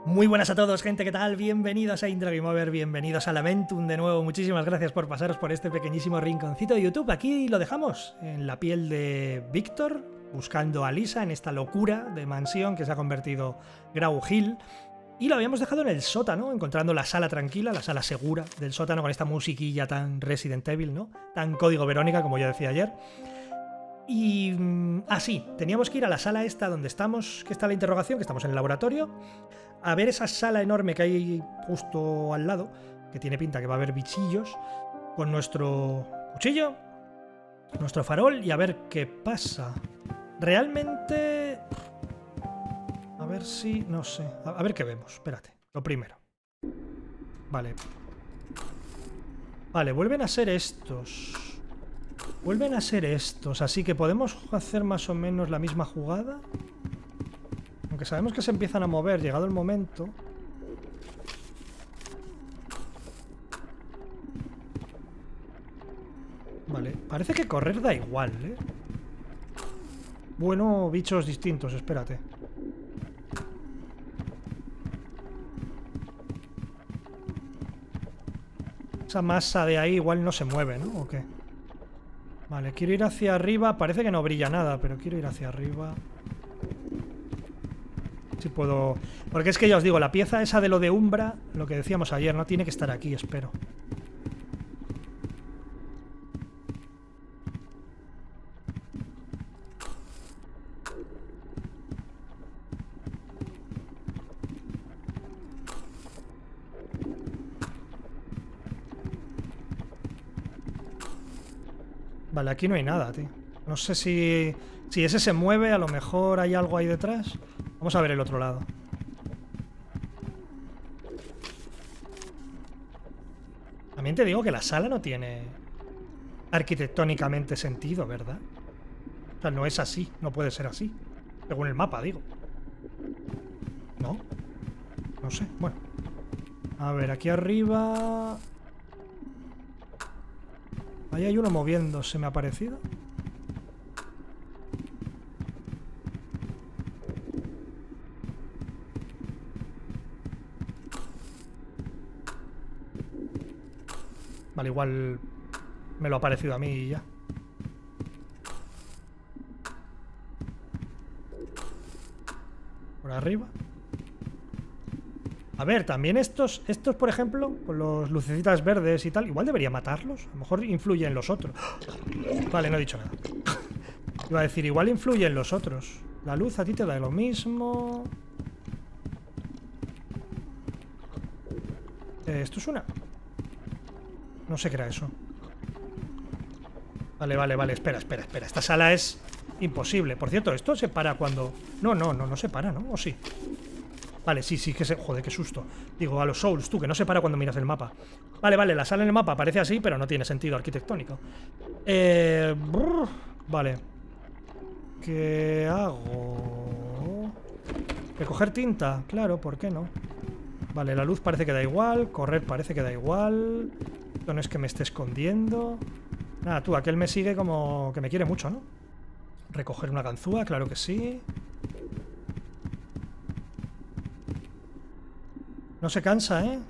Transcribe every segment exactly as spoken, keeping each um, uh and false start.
Muy buenas a todos, gente, ¿qué tal? Bienvenidos a Intro Game Over, bienvenidos a Lamentum de nuevo. Muchísimas gracias por pasaros por este pequeñísimo rinconcito de YouTube. Aquí lo dejamos, en la piel de Víctor, buscando a Lisa en esta locura de mansión que se ha convertido Grau Hill. Y lo habíamos dejado en el sótano, encontrando la sala tranquila, la sala segura del sótano, con esta musiquilla tan Resident Evil, ¿no? Tan Código Verónica, como yo decía ayer. Y... Ah, sí, teníamos que ir a la sala esta donde estamos, que está la interrogación, que estamos en el laboratorio, a ver esa sala enorme que hay justo al lado, que tiene pinta que va a haber bichillos, con nuestro cuchillo, nuestro farol, y a ver qué pasa. Realmente... A ver si... no sé. A, a ver qué vemos. Espérate. Lo primero. Vale. Vale, vuelven a ser estos. Vuelven a ser estos. Así que podemos hacer más o menos la misma jugada. Aunque sabemos que se empiezan a mover llegado el momento. Vale. Parece que correr da igual, ¿eh? Bueno, bichos distintos. Espérate. Esa masa de ahí igual no se mueve, ¿no? ¿O qué? Vale, quiero ir hacia arriba. Parece que no brilla nada, pero quiero ir hacia arriba. Si puedo... Porque es que ya os digo, la pieza esa de lo de Umbra, lo que decíamos ayer, no tiene que estar aquí, espero. Vale, aquí no hay nada, tío. No sé si... Si ese se mueve, a lo mejor hay algo ahí detrás. Vamos a ver el otro lado. También te digo que la sala no tiene arquitectónicamente sentido, ¿verdad? O sea, no es así, no puede ser así. Según el mapa, digo. ¿No? No sé, bueno. A ver, aquí arriba... Ahí hay uno moviéndose, me ha parecido. Vale, igual me lo ha parecido a mí y ya. Por arriba. A ver, también estos, estos por ejemplo, con los lucecitas verdes y tal, igual debería matarlos. A lo mejor influye en los otros. Vale, no he dicho nada. Iba a decir, igual influye en los otros. La luz a ti te da lo mismo. Eh, ¿Esto es una? No sé qué era eso. Vale, vale, vale, espera, espera, espera. Esta sala es imposible. Por cierto, esto se para cuando... No, no, no, no se para, ¿no? ¿O sí? Vale, sí, sí, que se... Joder, qué susto. Digo, a los Souls, tú, que no se para cuando miras el mapa. Vale, vale, la sala en el mapa parece así, pero no tiene sentido arquitectónico. Eh... Brr, vale. ¿Qué hago? ¿Recoger tinta? Claro, ¿por qué no? Vale, la luz parece que da igual. Correr parece que da igual. Esto no es que me esté escondiendo. Nada, tú, aquel me sigue como que me quiere mucho, ¿no? Recoger una ganzúa, claro que sí. No se cansa, ¿eh?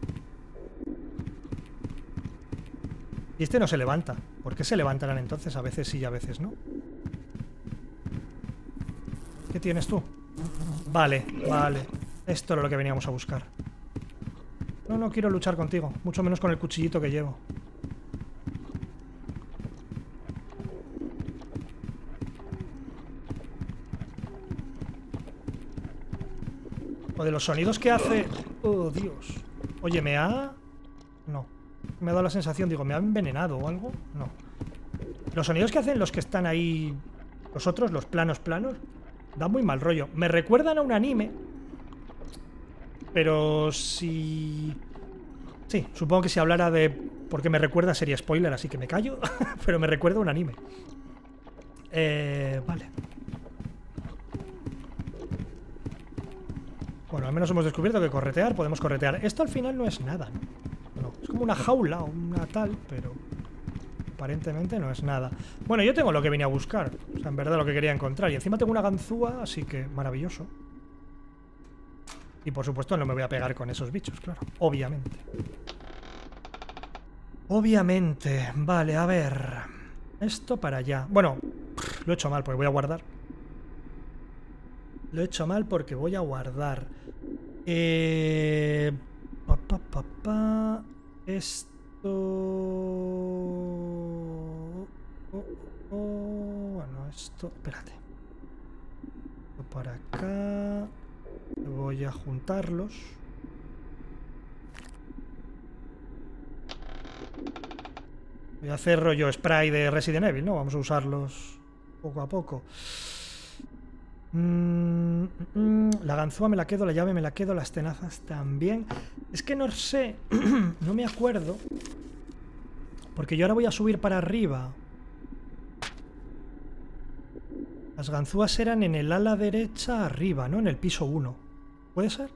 Y este no se levanta. ¿Por qué se levantarán entonces? A veces sí y a veces no. ¿Qué tienes tú? Vale, vale. Esto era lo que veníamos a buscar. No, no quiero luchar contigo. Mucho menos con el cuchillito que llevo. O de los sonidos que hace... Oh, Dios. Oye, ¿me ha...? No. Me ha dado la sensación, digo, ¿me ha envenenado o algo? No. Los sonidos que hacen los que están ahí... Los otros, los planos planos, dan muy mal rollo. Me recuerdan a un anime. Pero si... Sí, supongo que si hablara de por qué me recuerda sería spoiler, así que me callo. Pero me recuerda a un anime. Eh... Vale. Bueno, al menos hemos descubierto que corretear, podemos corretear. Esto al final no es nada, ¿no? No, es como una jaula o una tal, pero aparentemente no es nada. Bueno, yo tengo lo que venía a buscar. O sea, en verdad lo que quería encontrar. Y encima tengo una ganzúa, así que maravilloso. Y por supuesto no me voy a pegar con esos bichos, claro. Obviamente. Obviamente. Vale, a ver. Esto para allá. Bueno, lo he hecho mal porque voy a guardar. Lo he hecho mal porque voy a guardar. Eh... Pa, pa, pa, pa. Esto... Oh, oh, bueno, esto... Espérate. Esto para acá... Voy a juntarlos. Voy a hacer rollo spray de Resident Evil, ¿no? Vamos a usarlos poco a poco. Mm, mm, la ganzúa me la quedo, la llave me la quedo, las tenazas también. Es que no sé, no me acuerdo. Porque yo ahora voy a subir para arriba. Las ganzúas eran en el ala derecha arriba, ¿no? En el piso uno. ¿Puede ser?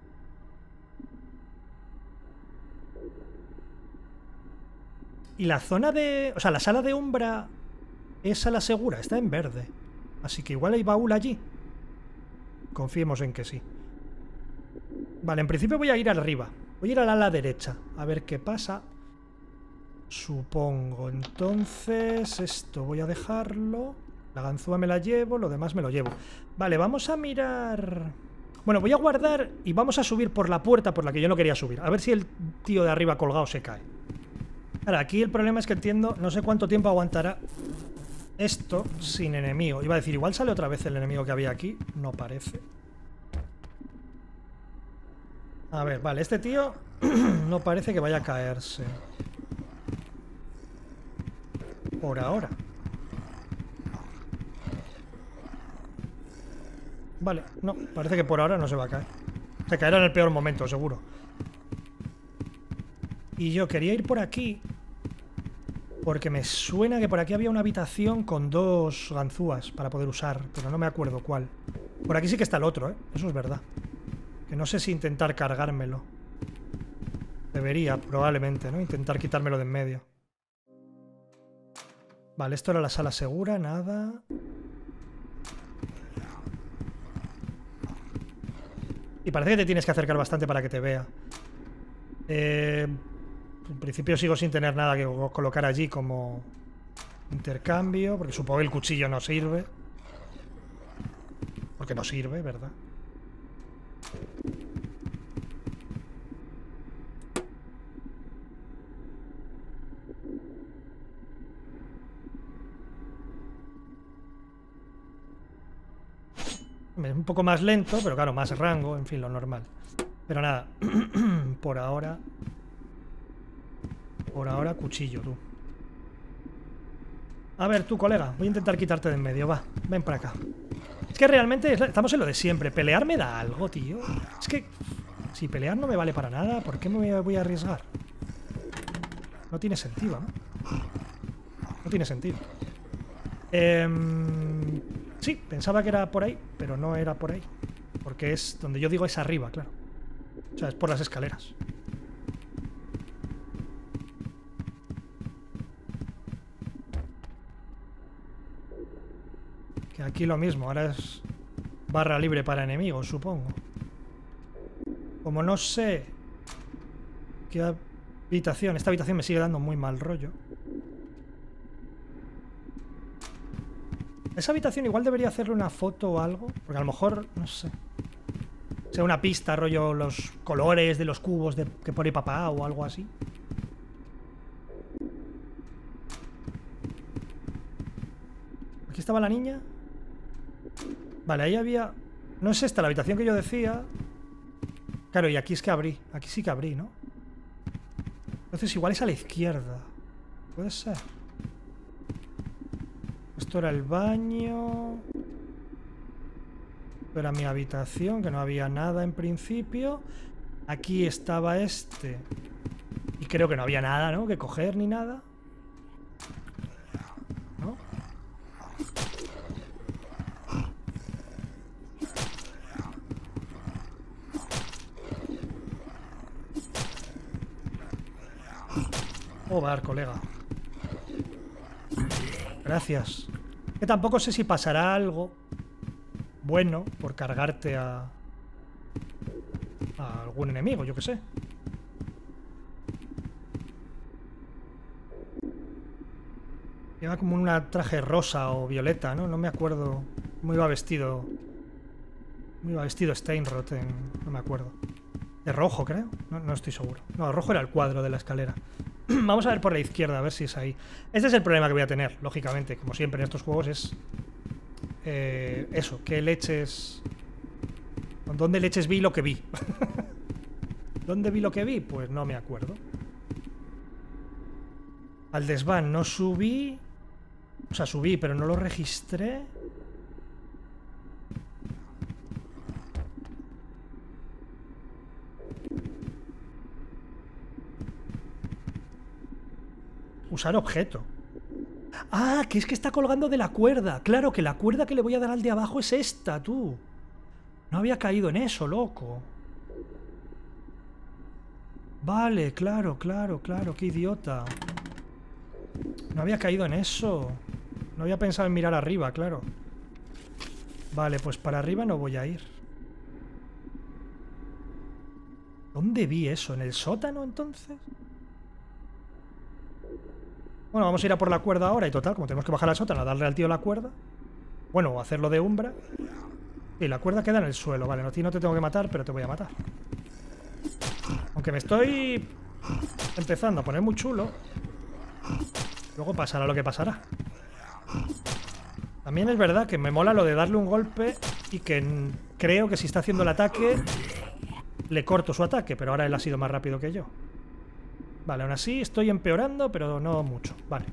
Y la zona de... O sea, la sala de Umbra es sala segura, está en verde. Así que igual hay baúl allí. Confiemos en que sí. Vale, en principio voy a ir arriba. Voy a ir al ala derecha, a ver qué pasa. Supongo. Entonces, esto voy a dejarlo. La ganzúa me la llevo, lo demás me lo llevo. Vale, vamos a mirar... Bueno, voy a guardar y vamos a subir por la puerta por la que yo no quería subir. A ver si el tío de arriba colgado se cae. Ahora, aquí el problema es que entiendo... No sé cuánto tiempo aguantará esto sin enemigo. Iba a decir, igual sale otra vez el enemigo que había aquí. No parece. A ver, vale, este tío no parece que vaya a caerse. Por ahora. Vale, no, parece que por ahora no se va a caer. Se caerá en el peor momento, seguro. Y yo quería ir por aquí porque me suena que por aquí había una habitación con dos ganzúas para poder usar, pero no me acuerdo cuál. Por aquí sí que está el otro, ¿eh? Eso es verdad. Que no sé si intentar cargármelo. Debería, probablemente, ¿no? Intentar quitármelo de en medio. Vale, esto era la sala segura, nada... Y parece que te tienes que acercar bastante para que te vea. Eh, en principio sigo sin tener nada que colocar allí como intercambio, porque supongo que el cuchillo no sirve. Porque no sirve, ¿verdad? Un poco más lento, pero claro, más rango, en fin, lo normal. Pero nada, por ahora... Por ahora, cuchillo, tú. A ver, tú, colega, voy a intentar quitarte de en medio, va. Ven para acá. Es que realmente estamos en lo de siempre. Pelear me da algo, tío. Es que si pelear no me vale para nada, ¿por qué me voy a arriesgar? No tiene sentido, ¿no? No tiene sentido. Eh... Sí, pensaba que era por ahí, pero no era por ahí. Porque es donde yo digo es arriba, claro. O sea, es por las escaleras. Que aquí lo mismo, ahora es barra libre para enemigos, supongo. Como no sé qué habitación... Esta habitación me sigue dando muy mal rollo. Esa habitación igual debería hacerle una foto o algo, porque a lo mejor, no sé, sea una pista, rollo los colores de los cubos de, que pone papá o algo así. Aquí estaba la niña. Vale, ahí había... No es esta la habitación que yo decía. Claro, y aquí es que abrí. Aquí sí que abrí, ¿no? Entonces igual es a la izquierda. Puede ser. Esto era el baño. Esto era mi habitación, que no había nada en principio. Aquí estaba este. Y creo que no había nada, ¿no? Que coger ni nada. ¿No? Joder, colega. Gracias. Que tampoco sé si pasará algo bueno por cargarte a... a algún enemigo, yo qué sé. Lleva como un traje rosa o violeta, ¿no? No me acuerdo cómo iba vestido. ¿Cómo iba vestido Steinroth? En... No me acuerdo. De rojo, creo. No, no estoy seguro. No, el rojo era el cuadro de la escalera. Vamos a ver por la izquierda, a ver si es ahí. Este es el problema que voy a tener, lógicamente. Como siempre en estos juegos es... Eh, eso, ¿qué leches... ¿Dónde leches vi lo que vi? ¿Dónde vi lo que vi? Pues no me acuerdo. Al desván no subí... O sea, subí, pero no lo registré. Usar objeto. Ah, que es que está colgando de la cuerda. Claro, que la cuerda que le voy a dar al de abajo es esta, tú. No había caído en eso, loco. Vale, claro, claro, claro. Qué idiota. No había caído en eso. No había pensado en mirar arriba, claro. Vale, pues para arriba no voy a ir. ¿Dónde vi eso? ¿En el sótano, entonces? Bueno, vamos a ir a por la cuerda ahora y total, como tenemos que bajar al sótano a darle al tío la cuerda. Bueno, o hacerlo de umbra. Y la cuerda queda en el suelo. Vale, a ti no te tengo que matar, pero te voy a matar. Aunque me estoy empezando a poner muy chulo. Luego pasará lo que pasará. También es verdad que me mola lo de darle un golpe y que creo que si está haciendo el ataque le corto su ataque, pero ahora él ha sido más rápido que yo. Vale, aún así estoy empeorando, pero no mucho. Vale.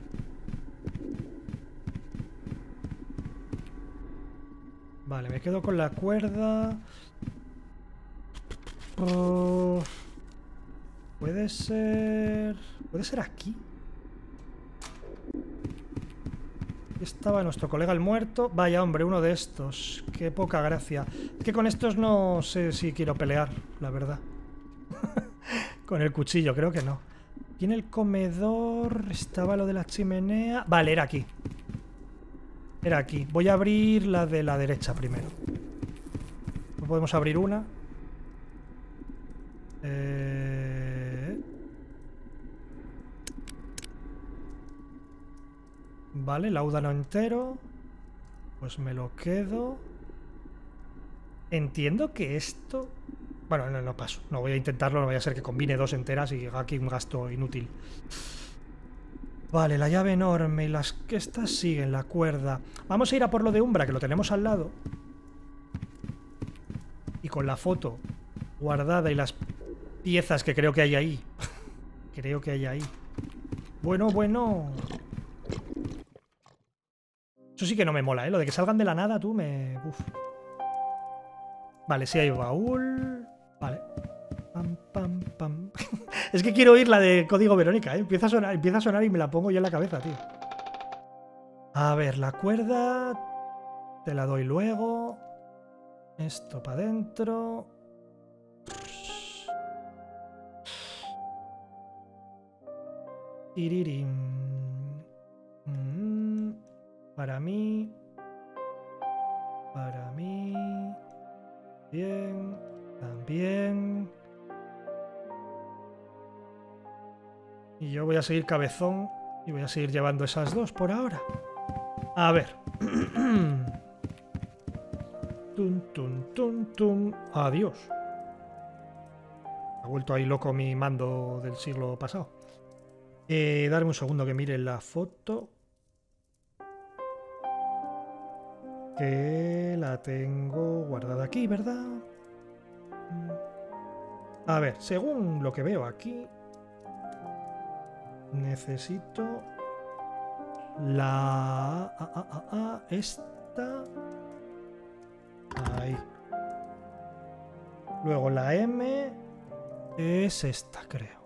Vale, me quedo con la cuerda. Oh, puede ser... ¿Puede ser aquí? Aquí estaba nuestro colega el muerto. Vaya, hombre, uno de estos. Qué poca gracia. Es que con estos no sé si quiero pelear, la verdad. Con el cuchillo, creo que no. Aquí en el comedor estaba lo de la chimenea. Vale, era aquí. Era aquí. Voy a abrir la de la derecha primero. No podemos abrir una. Eh... Vale, láudano entero. Pues me lo quedo. Entiendo que esto... Bueno, no, no paso. No voy a intentarlo, no vaya a ser que combine dos enteras y haga aquí un gasto inútil. Vale, la llave enorme y las que estas siguen, la cuerda. Vamos a ir a por lo de Umbra, que lo tenemos al lado. Y con la foto guardada y las piezas que creo que hay ahí. Creo que hay ahí. Bueno, bueno. Eso sí que no me mola, ¿eh? Lo de que salgan de la nada, tú, me... Uf. Vale, sí hay baúl... Vale. Pam, pam, pam. Es que quiero oír la de Código Verónica, ¿eh? Empieza a sonar, empieza a sonar y me la pongo yo en la cabeza, tío. A ver, la cuerda... Te la doy luego. Esto para adentro. Tiririm. Mm, para mí. Para mí. Bien. También. Y yo voy a seguir cabezón. Y voy a seguir llevando esas dos por ahora. A ver. Tum, tum, tum, tum. Adiós. Ha vuelto ahí loco mi mando del siglo pasado. Eh, darme un segundo que mire la foto. Que la tengo guardada aquí, ¿verdad? A ver, según lo que veo aquí, necesito la... Ah, ah, ah, ah, esta... Ahí. Luego la M es esta, creo.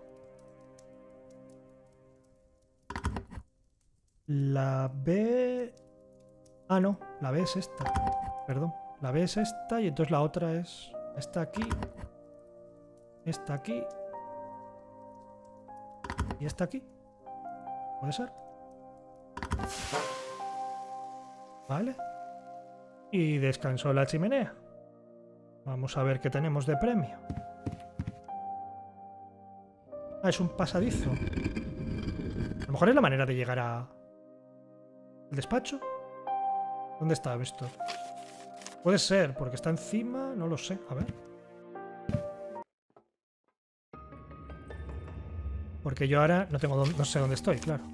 La B... Ah, no, la B es esta. Perdón. La B es esta y entonces la otra es esta aquí. Esta aquí. Y esta aquí. ¿Puede ser? Vale. Y descansó la chimenea. Vamos a ver qué tenemos de premio. Ah, es un pasadizo. A lo mejor es la manera de llegar a... ¿El despacho? ¿Dónde está esto? Puede ser, porque está encima... No lo sé, a ver. Porque yo ahora no tengo dónde, no sé dónde estoy, claro.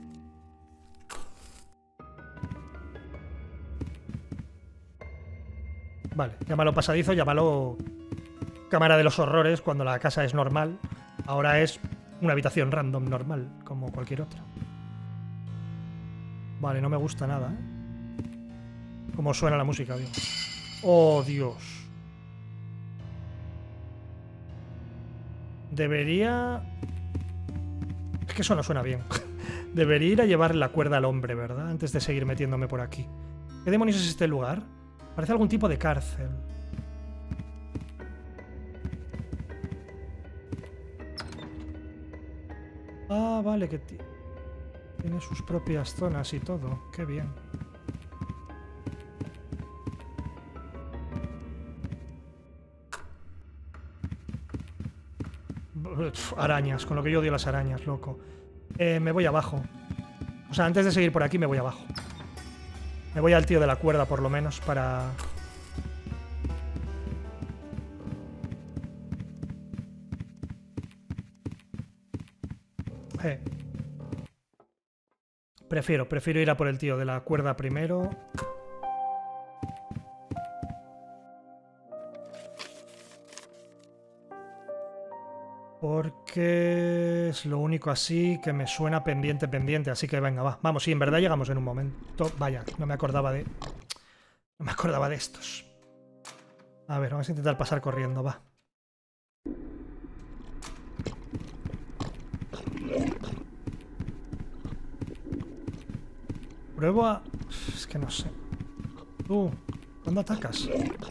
Vale, llámalo pasadizo, llámalo cámara de los horrores cuando la casa es normal. Ahora es una habitación random normal, como cualquier otra. Vale, no me gusta nada, ¿eh? Como suena la música, digo. ¡Oh, Dios! Debería... Es que eso no suena bien. Debería ir a llevar la cuerda al hombre, ¿verdad? Antes de seguir metiéndome por aquí. ¿Qué demonios es este lugar? Parece algún tipo de cárcel. Ah, vale, que tiene sus propias zonas y todo. Qué bien. Arañas, con lo que yo odio las arañas, loco. Eh, me voy abajo. O sea, antes de seguir por aquí me voy abajo. Me voy al tío de la cuerda, por lo menos, para... Eh. Prefiero, prefiero ir a por el tío de la cuerda primero. Porque es lo único así que me suena pendiente, pendiente. Así que venga, va. Vamos, sí, en verdad llegamos en un momento. Vaya, no me acordaba de... No me acordaba de estos. A ver, vamos a intentar pasar corriendo, va. Pruebo a... Es que no sé. Tú, ¿cuándo atacas?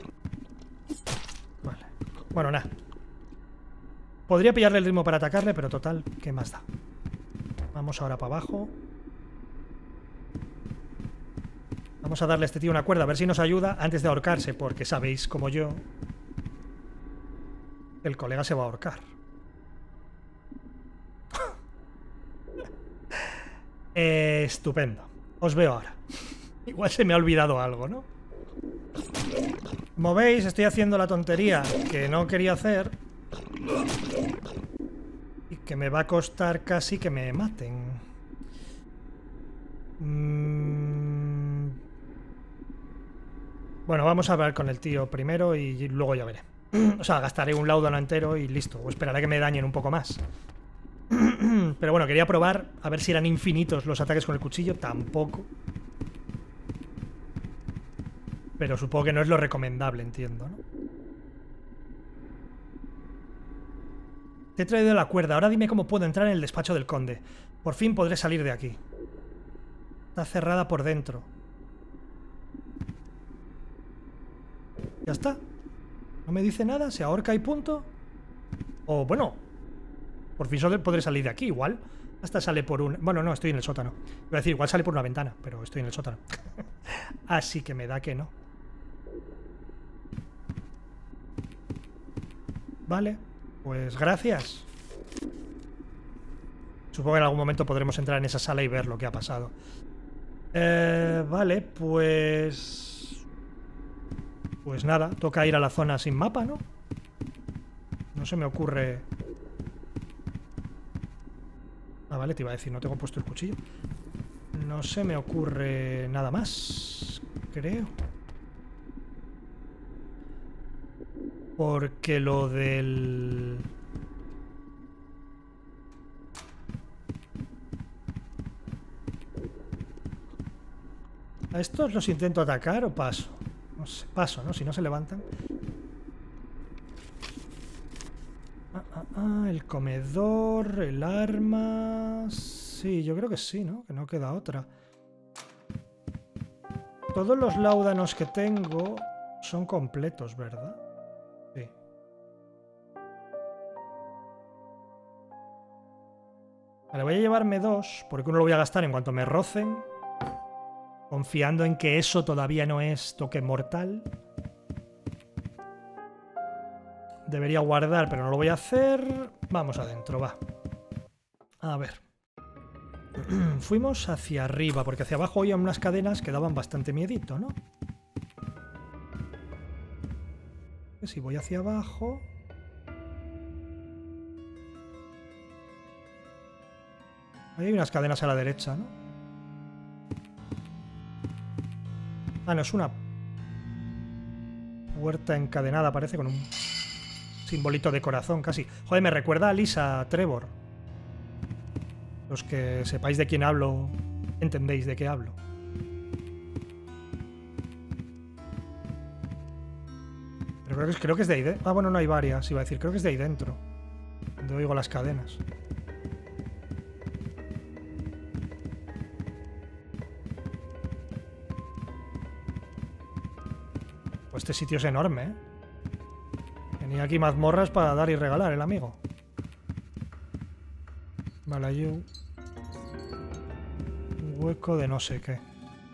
Vale. Bueno, nada. Podría pillarle el ritmo para atacarle, pero total, ¿qué más da? Vamos ahora para abajo. Vamos a darle a este tío una cuerda, a ver si nos ayuda antes de ahorcarse, porque sabéis, como yo, el colega se va a ahorcar. eh, estupendo. Os veo ahora. Igual se me ha olvidado algo, ¿no? Como veis, estoy haciendo la tontería que no quería hacer y que me va a costar casi que me maten. Mm... Bueno, vamos a hablar con el tío primero y luego ya veré. O sea, gastaré un láudano entero y listo. O esperaré que me dañen un poco más. Pero bueno, quería probar a ver si eran infinitos los ataques con el cuchillo. Tampoco. Pero supongo que no es lo recomendable, entiendo, ¿no? Te he traído la cuerda. Ahora dime cómo puedo entrar en el despacho del conde. Por fin podré salir de aquí. Está cerrada por dentro. Ya está. No me dice nada. Se ahorca y punto. O bueno, por fin podré salir de aquí. Igual hasta sale por un... Bueno, no, estoy en el sótano. Iba a decir, igual sale por una ventana, pero estoy en el sótano. Así que me da que no. Vale, pues gracias. Supongo que en algún momento podremos entrar en esa sala y ver lo que ha pasado. Eh, vale, pues... Pues nada, toca ir a la zona sin mapa, ¿no? No se me ocurre... Ah, vale, te iba a decir, no tengo puesto el cuchillo. No se me ocurre nada más, creo. Porque lo del... ¿A estos los intento atacar o paso? No sé, paso, ¿no? Si no se levantan. Ah, ah, ah, el comedor, el arma... Sí, yo creo que sí, ¿no? Que no queda otra. Todos los láudanos que tengo son completos, ¿verdad? Sí. Vale, voy a llevarme dos, porque uno lo voy a gastar en cuanto me rocen. Confiando en que eso todavía no es toque mortal. Debería guardar, pero no lo voy a hacer. Vamos adentro, va. A ver. Fuimos hacia arriba, porque hacia abajo había unas cadenas que daban bastante miedito, ¿no? Si voy hacia abajo... Ahí hay unas cadenas a la derecha, ¿no? Ah, no, es una puerta encadenada, parece, con un simbolito de corazón casi. Joder, me recuerda a Lisa Trevor. Los que sepáis de quién hablo, entendéis de qué hablo. Pero creo que, es, creo que es de ahí dentro. Ah, bueno, no hay varias, iba a decir. Creo que es de ahí dentro. Donde oigo las cadenas. Pues este sitio es enorme, ¿eh? Tenía aquí mazmorras para dar y regalar el amigo. Malayú. Un hueco de no sé qué.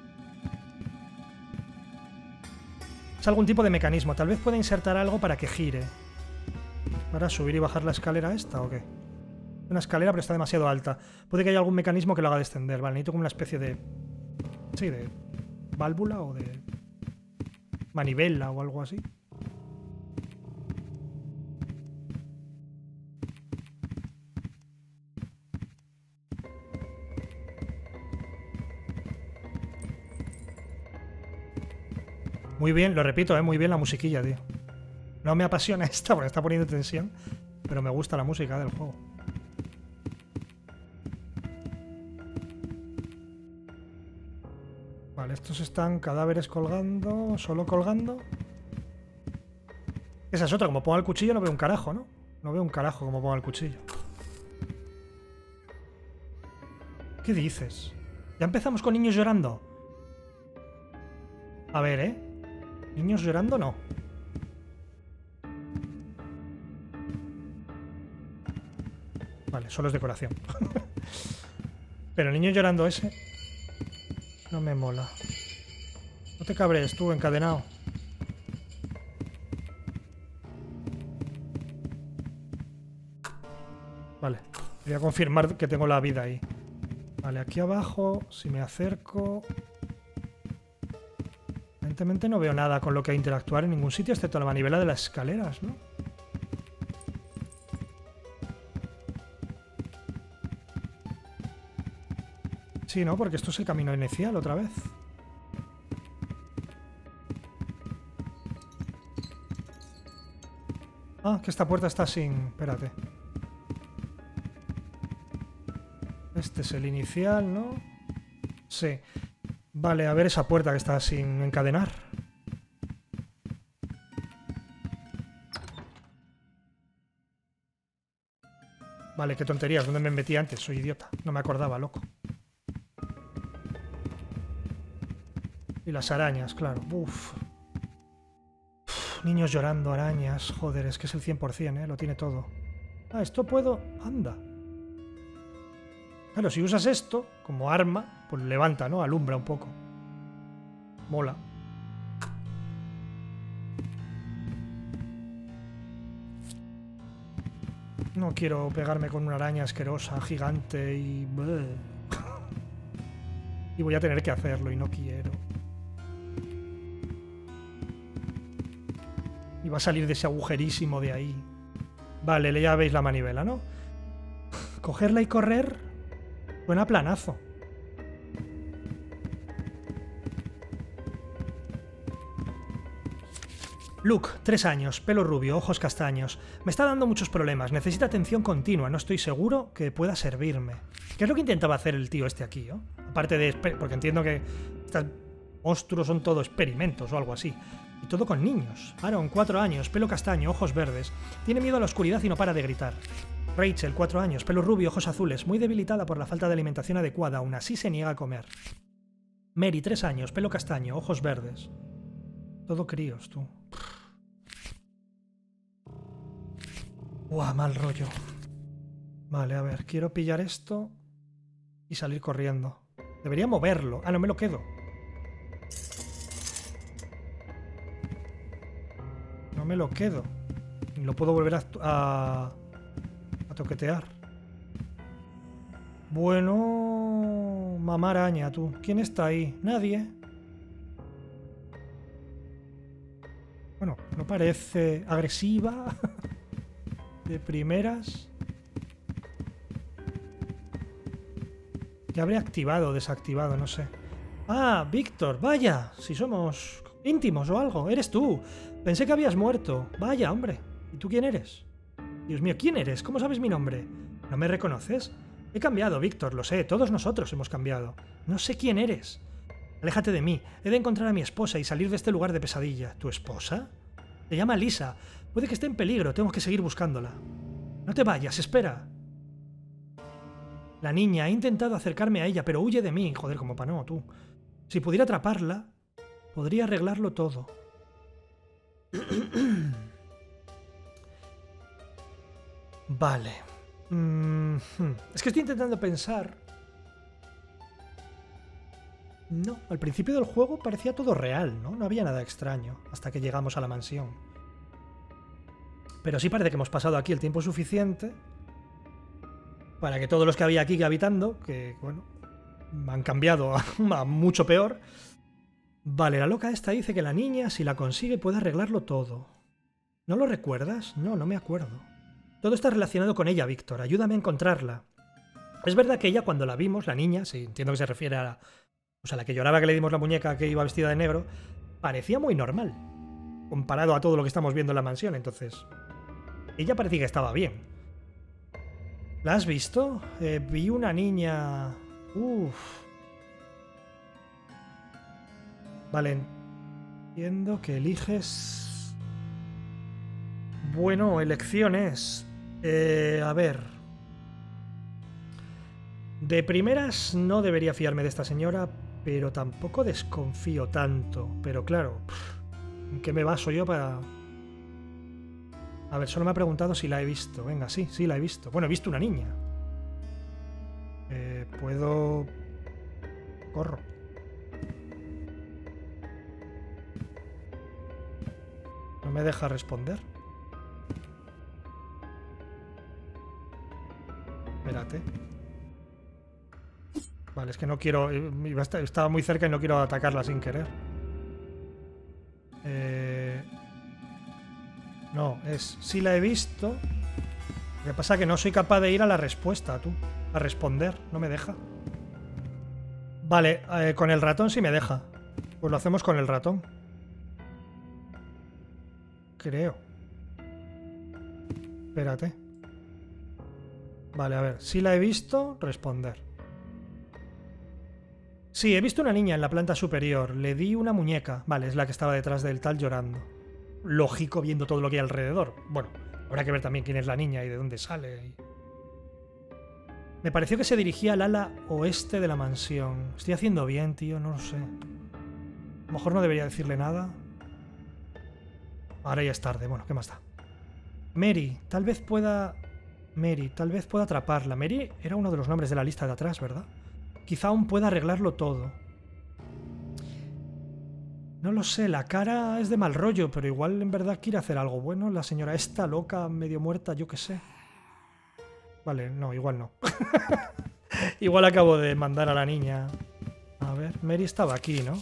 Es algún tipo de mecanismo. Tal vez pueda insertar algo para que gire. ¿Para subir y bajar la escalera esta o qué? Una escalera pero está demasiado alta. Puede que haya algún mecanismo que lo haga descender. Vale, necesito como una especie de... Sí, de... válvula o de... manivela o algo así. Muy bien, lo repito, ¿eh? Muy bien la musiquilla, tío. No me apasiona esta porque está poniendo tensión, pero me gusta la música del juego. Vale, estos están cadáveres colgando, solo colgando. Esa es otra, como ponga el cuchillo no veo un carajo, ¿no? No veo un carajo como ponga el cuchillo. ¿Qué dices? ¿Ya empezamos con niños llorando? A ver, ¿eh? Niños llorando no. Vale, solo es decoración. Pero el niño llorando ese... no me mola. No te cabres, tú, encadenado. Vale, voy a confirmar que tengo la vida ahí. Vale, aquí abajo, si me acerco... Evidentemente no veo nada con lo que interactuar en ningún sitio, excepto la manivela de las escaleras, ¿no? Sí, ¿no? Porque esto es el camino inicial otra vez. Ah, que esta puerta está sin... Espérate. Este es el inicial, ¿no? Sí. Vale, a ver esa puerta que está sin encadenar. Vale, qué tonterías. ¿Dónde me metí antes? Soy idiota. No me acordaba, loco. Y las arañas, claro. Uf. Uf, niños llorando, arañas. Joder, es que es el cien por cien, ¿eh? Lo tiene todo. Ah, esto puedo... Anda. Claro, si usas esto como arma, pues levanta, ¿no? Alumbra un poco. Mola. No quiero pegarme con una araña asquerosa, gigante y... Y voy a tener que hacerlo y no quiero. Y va a salir de ese agujerísimo de ahí. Vale, ya veis la manivela, ¿no? Cogerla y correr... Suena planazo. Luke, tres años, pelo rubio, ojos castaños. Me está dando muchos problemas, necesita atención continua, no estoy seguro que pueda servirme. ¿Qué es lo que intentaba hacer el tío este aquí, ¿no? Aparte de... Porque entiendo que estos monstruos son todo experimentos o algo así. Y todo con niños. Aaron, cuatro años, pelo castaño, ojos verdes. Tiene miedo a la oscuridad y no para de gritar. Rachel, cuatro años, pelo rubio, ojos azules, muy debilitada por la falta de alimentación adecuada, aún así se niega a comer. Mary, tres años, pelo castaño, ojos verdes. Todo críos, tú. Buah, mal rollo. Vale, a ver, quiero pillar esto y salir corriendo. Debería moverlo. Ah, no, me lo quedo. No me lo quedo. Lo puedo volver a... a... a toquetear. Bueno... Mamá araña, tú. ¿Quién está ahí? Nadie. Bueno, no parece agresiva. De primeras. Ya habré activado o desactivado, no sé. Ah, Víctor, vaya. Si somos íntimos o algo. Eres tú. Pensé que habías muerto. Vaya, hombre. ¿Y tú quién eres? Dios mío, ¿quién eres? ¿Cómo sabes mi nombre? ¿No me reconoces? He cambiado, Víctor, lo sé. Todos nosotros hemos cambiado. No sé quién eres. Aléjate de mí. He de encontrar a mi esposa y salir de este lugar de pesadilla. ¿Tu esposa? Se llama Lisa. Puede que esté en peligro. Tengo que seguir buscándola. No te vayas, espera. La niña, he intentado acercarme a ella, pero huye de mí. Joder, como pa' no, tú. Si pudiera atraparla, podría arreglarlo todo. Vale. Mm, es que estoy intentando pensar. No, al principio del juego parecía todo real, ¿no? No había nada extraño, hasta que llegamos a la mansión. Pero sí parece que hemos pasado aquí el tiempo suficiente para que todos los que había aquí habitando, que, bueno, han cambiado a, a mucho peor. Vale, la loca esta dice que la niña, si la consigue, puede arreglarlo todo. ¿No lo recuerdas? No, no me acuerdo. Todo está relacionado con ella, Víctor. Ayúdame a encontrarla. Es verdad que ella, cuando la vimos, la niña, sí, entiendo que se refiere a la, o sea, la que lloraba que le dimos la muñeca que iba vestida de negro, parecía muy normal, comparado a todo lo que estamos viendo en la mansión, entonces... Ella parecía que estaba bien. ¿La has visto? Eh, vi una niña... Uff. Vale, entiendo que eliges... Bueno, elecciones... Eh, a ver... De primeras no debería fiarme de esta señora, pero tampoco desconfío tanto. Pero claro, ¿en qué me baso yo para...? A ver, solo me ha preguntado si la he visto. Venga, sí, sí la he visto. Bueno, he visto una niña. Eh, puedo... Corro. No me deja responder. Espérate. Vale, es que no quiero... Estaba muy cerca y no quiero atacarla sin querer. Eh... No, es... Sí la he visto. Lo que pasa es que no soy capaz de ir a la respuesta, tú. A responder. No me deja. Vale, eh, con el ratón sí me deja. Pues lo hacemos con el ratón. Creo. Espérate. Vale, a ver. Sí la he visto. Responder. Sí, he visto una niña en la planta superior. Le di una muñeca. Vale, es la que estaba detrás del tal llorando. Lógico viendo todo lo que hay alrededor. Bueno, habrá que ver también quién es la niña y de dónde sale. Me pareció que se dirigía al ala oeste de la mansión. ¿Estoy haciendo bien, tío? No lo sé. A lo mejor no debería decirle nada. Ahora ya es tarde. Bueno, ¿qué más da? Mary, tal vez pueda... Mary, tal vez pueda atraparla. Mary era uno de los nombres de la lista de atrás, ¿verdad? Quizá aún pueda arreglarlo todo. No lo sé, la cara es de mal rollo, pero igual en verdad quiere hacer algo bueno. La señora esta loca, medio muerta, yo qué sé. Vale, no, igual no. Igual acabo de mandar a la niña. A ver, Mary estaba aquí, ¿no?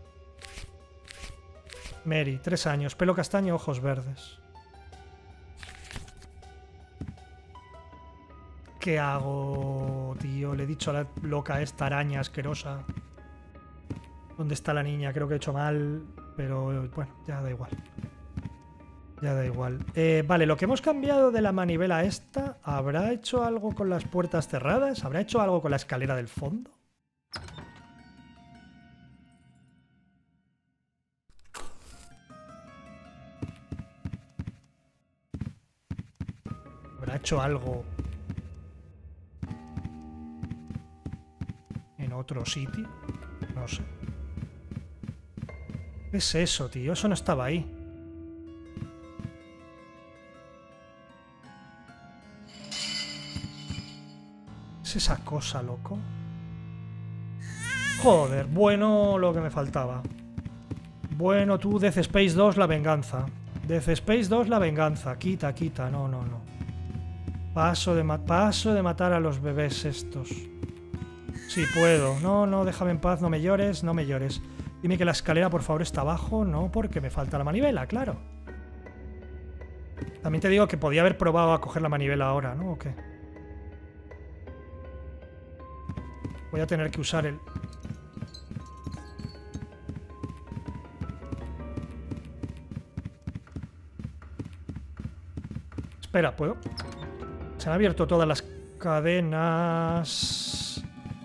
Mary, tres años, pelo castaño, ojos verdes. ¿Qué hago, tío? Le he dicho a la loca esta araña asquerosa. ¿Dónde está la niña? Creo que he hecho mal, pero bueno, ya da igual. Ya da igual. Eh, vale, lo que hemos cambiado de la manivela esta, ¿habrá hecho algo con las puertas cerradas? ¿Habrá hecho algo con la escalera del fondo? ¿Habrá hecho algo en otro sitio? No sé. ¿Qué es eso, tío? Eso no estaba ahí. ¿Qué es esa cosa, loco? Joder, bueno lo que me faltaba. Bueno, tú, Death Space dos, la venganza. Death Space dos, la venganza. Quita, quita, no, no, no. Paso de, ma paso de matar a los bebés estos. Sí, puedo. No, no, déjame en paz, no me llores, no me llores. Dime que la escalera, por favor, está abajo. No, porque me falta la manivela, claro. También te digo que podía haber probado a coger la manivela ahora, ¿no? ¿O qué? Voy a tener que usar el... Espera, ¿puedo? Se han abierto todas las cadenas...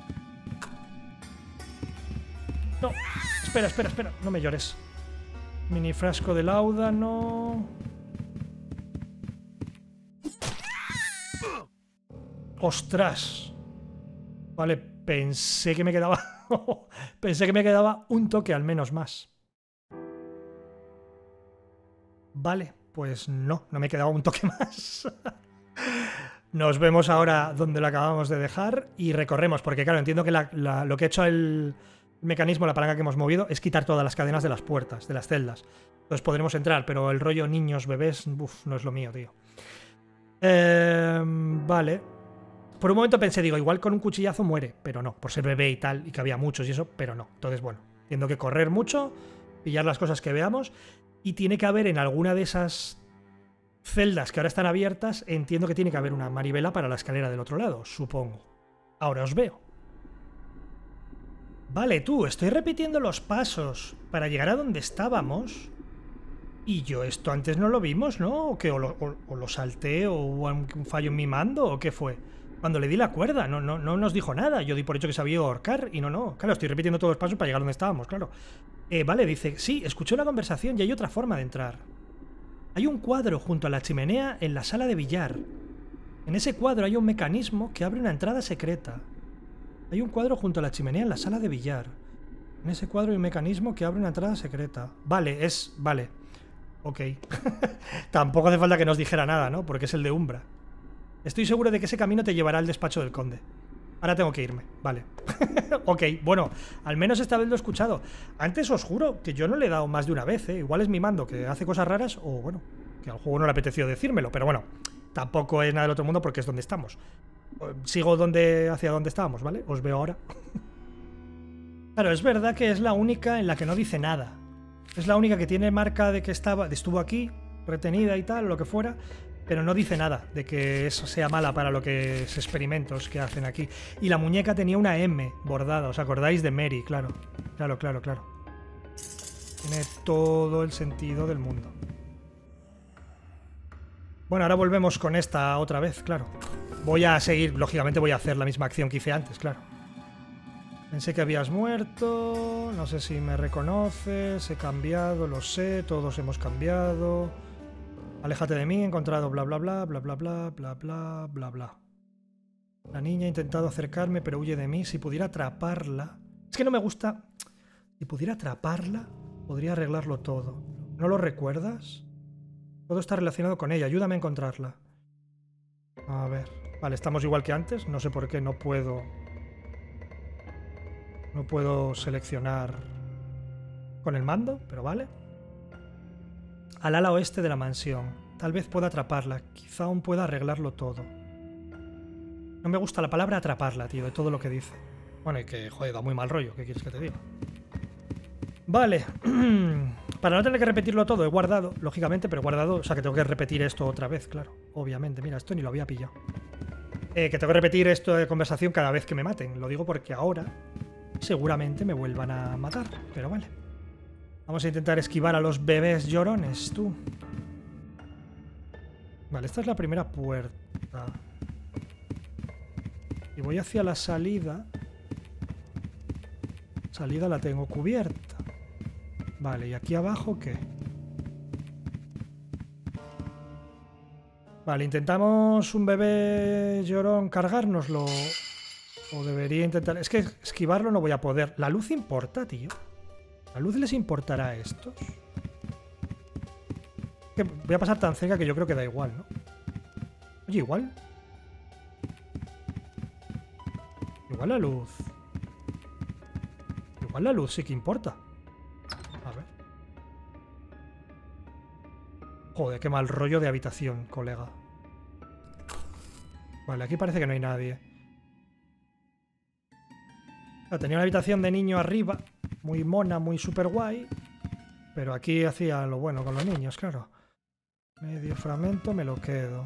No, espera, espera, espera. No me llores. Mini frasco de láudano... ¡Ostras! Vale, pensé que me quedaba... pensé que me quedaba un toque al menos más. Vale, pues no, no me quedaba un toque más. Nos vemos ahora donde lo acabamos de dejar y recorremos, porque claro, entiendo que la, la, lo que ha hecho el mecanismo, la palanca que hemos movido, es quitar todas las cadenas de las puertas, de las celdas. Entonces podremos entrar, pero el rollo niños, bebés, uff, no es lo mío, tío. Eh, vale. Por un momento pensé, digo, igual con un cuchillazo muere, pero no, por ser bebé y tal, y que había muchos y eso, pero no. Entonces, bueno, entiendo que correr mucho, pillar las cosas que veamos, y tiene que haber en alguna de esas celdas que ahora están abiertas, entiendo que tiene que haber una manivela para la escalera del otro lado, supongo. Ahora os veo. Vale, tú, estoy repitiendo los pasos para llegar a donde estábamos. Y yo esto antes no lo vimos, ¿no? ¿O, qué? ¿O, lo, o, o lo salté? ¿O hubo un fallo en mi mando? ¿O qué fue? Cuando le di la cuerda, no, no, no nos dijo nada. Yo di por hecho que sabía ahorcar y no, no. Claro, estoy repitiendo todos los pasos para llegar donde estábamos, claro. Eh, vale, dice, sí, escuché una conversación y hay otra forma de entrar. Hay un cuadro junto a la chimenea en la sala de billar. En ese cuadro hay un mecanismo que abre una entrada secreta. Hay un cuadro junto a la chimenea en la sala de billar. En ese cuadro hay un mecanismo que abre una entrada secreta. Vale, es... Vale. Ok. Tampoco hace falta que nos dijera nada, ¿no? Porque es el de Umbra. Estoy seguro de que ese camino te llevará al despacho del conde. Ahora tengo que irme. Vale. Ok, bueno, al menos esta vez lo he escuchado. Antes os juro que yo no le he dado más de una vez, ¿eh? Igual es mi mando que hace cosas raras o, bueno, que al juego no le apeteció decírmelo. Pero bueno, tampoco es nada del otro mundo porque es donde estamos. Sigo donde, hacia donde estábamos, ¿vale? Os veo ahora. Claro, es verdad que es la única en la que no dice nada. Es la única que tiene marca de que estaba, estuvo aquí, retenida y tal, o lo que fuera, pero no dice nada de que eso sea mala para lo que es experimentos que hacen aquí. Y la muñeca tenía una M bordada, ¿os acordáis de Mary? Claro, claro, claro, claro. Tiene todo el sentido del mundo. Bueno, ahora volvemos con esta otra vez, claro. Voy a seguir, lógicamente voy a hacer la misma acción que hice antes, claro. Pensé que habías muerto, no sé si me reconoces, he cambiado, lo sé, todos hemos cambiado. Aléjate de mí, he encontrado bla bla bla, bla bla bla, bla bla bla bla. La niña ha intentado acercarme, pero huye de mí. Si pudiera atraparla... Es que no me gusta... Si pudiera atraparla, podría arreglarlo todo. ¿No lo recuerdas? Todo está relacionado con ella, ayúdame a encontrarla. A ver... Vale, estamos igual que antes, no sé por qué no puedo... No puedo seleccionar con el mando, pero vale. Al ala oeste de la mansión. Tal vez pueda atraparla. Quizá aún pueda arreglarlo todo. No me gusta la palabra atraparla, tío, de todo lo que dice. Bueno, y que, joder, da muy mal rollo. ¿Qué quieres que te diga? Vale. Para no tener que repetirlo todo, he guardado, lógicamente, pero he guardado... O sea, que tengo que repetir esto otra vez, claro. Obviamente. Mira, esto ni lo había pillado. Eh, que tengo que repetir esto de conversación cada vez que me maten. Lo digo porque ahora... seguramente me vuelvan a matar, pero vale. Vamos a intentar esquivar a los bebés llorones, tú. Vale, esta es la primera puerta. Y voy hacia la salida. Salida la tengo cubierta. Vale, ¿y aquí abajo qué? Vale, intentamos un bebé llorón cargárnoslo. O debería intentar... Es que esquivarlo no voy a poder. ¿La luz importa, tío? ¿La luz les importará a estos? Que voy a pasar tan cerca que yo creo que da igual, ¿no? Oye, igual. Igual la luz... Igual la luz sí que importa. A ver. Joder, qué mal rollo de habitación, colega. Vale, aquí parece que no hay nadie. Ah, tenía una habitación de niño arriba, muy mona, muy super guay. Pero aquí hacía lo bueno con los niños, claro. Medio fragmento me lo quedo.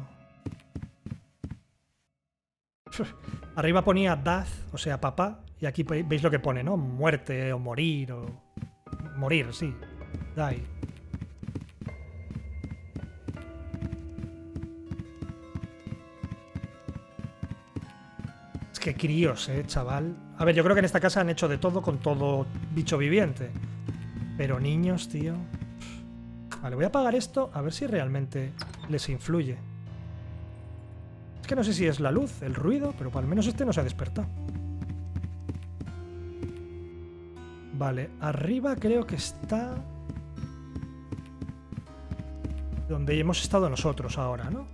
Arriba ponía Death, o sea, papá. Y aquí veis lo que pone, ¿no? Muerte o morir o... Morir, sí. Die. Es que críos, eh, chaval. A ver, yo creo que en esta casa han hecho de todo con todo bicho viviente. Pero niños, tío... Vale, voy a apagar esto a ver si realmente les influye. Es que no sé si es la luz, el ruido, pero al menos este no se ha despertado. Vale, arriba creo que está... donde hemos estado nosotros ahora, ¿no?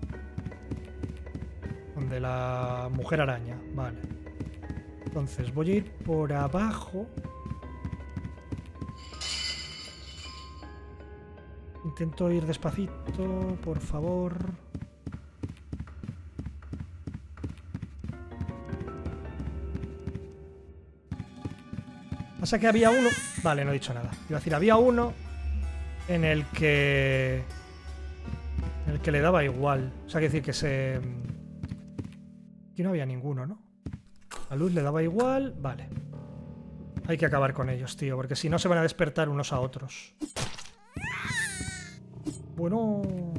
Donde la mujer araña, vale. Entonces voy a ir por abajo. Intento ir despacito, por favor. Pasa que había uno... Vale, no he dicho nada. Iba a decir, había uno en el que... En el que le daba igual. O sea, que decir que se... Aquí no había ninguno, ¿no? La luz le daba igual. Vale. Hay que acabar con ellos, tío, porque si no se van a despertar unos a otros. Bueno...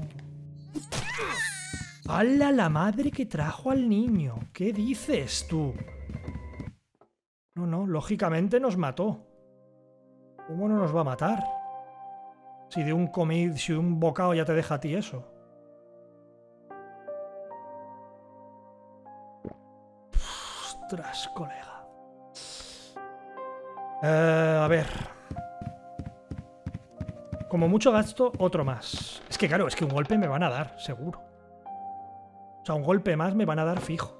¡Hala la madre que trajo al niño! ¿Qué dices tú? No, no, lógicamente nos mató. ¿Cómo no nos va a matar? Si de un comid, si de un bocado ya te deja a ti eso. Ostras, colega. Eh, a ver. Como mucho gasto, otro más. Es que claro, es que un golpe me van a dar, seguro. O sea, un golpe más me van a dar fijo.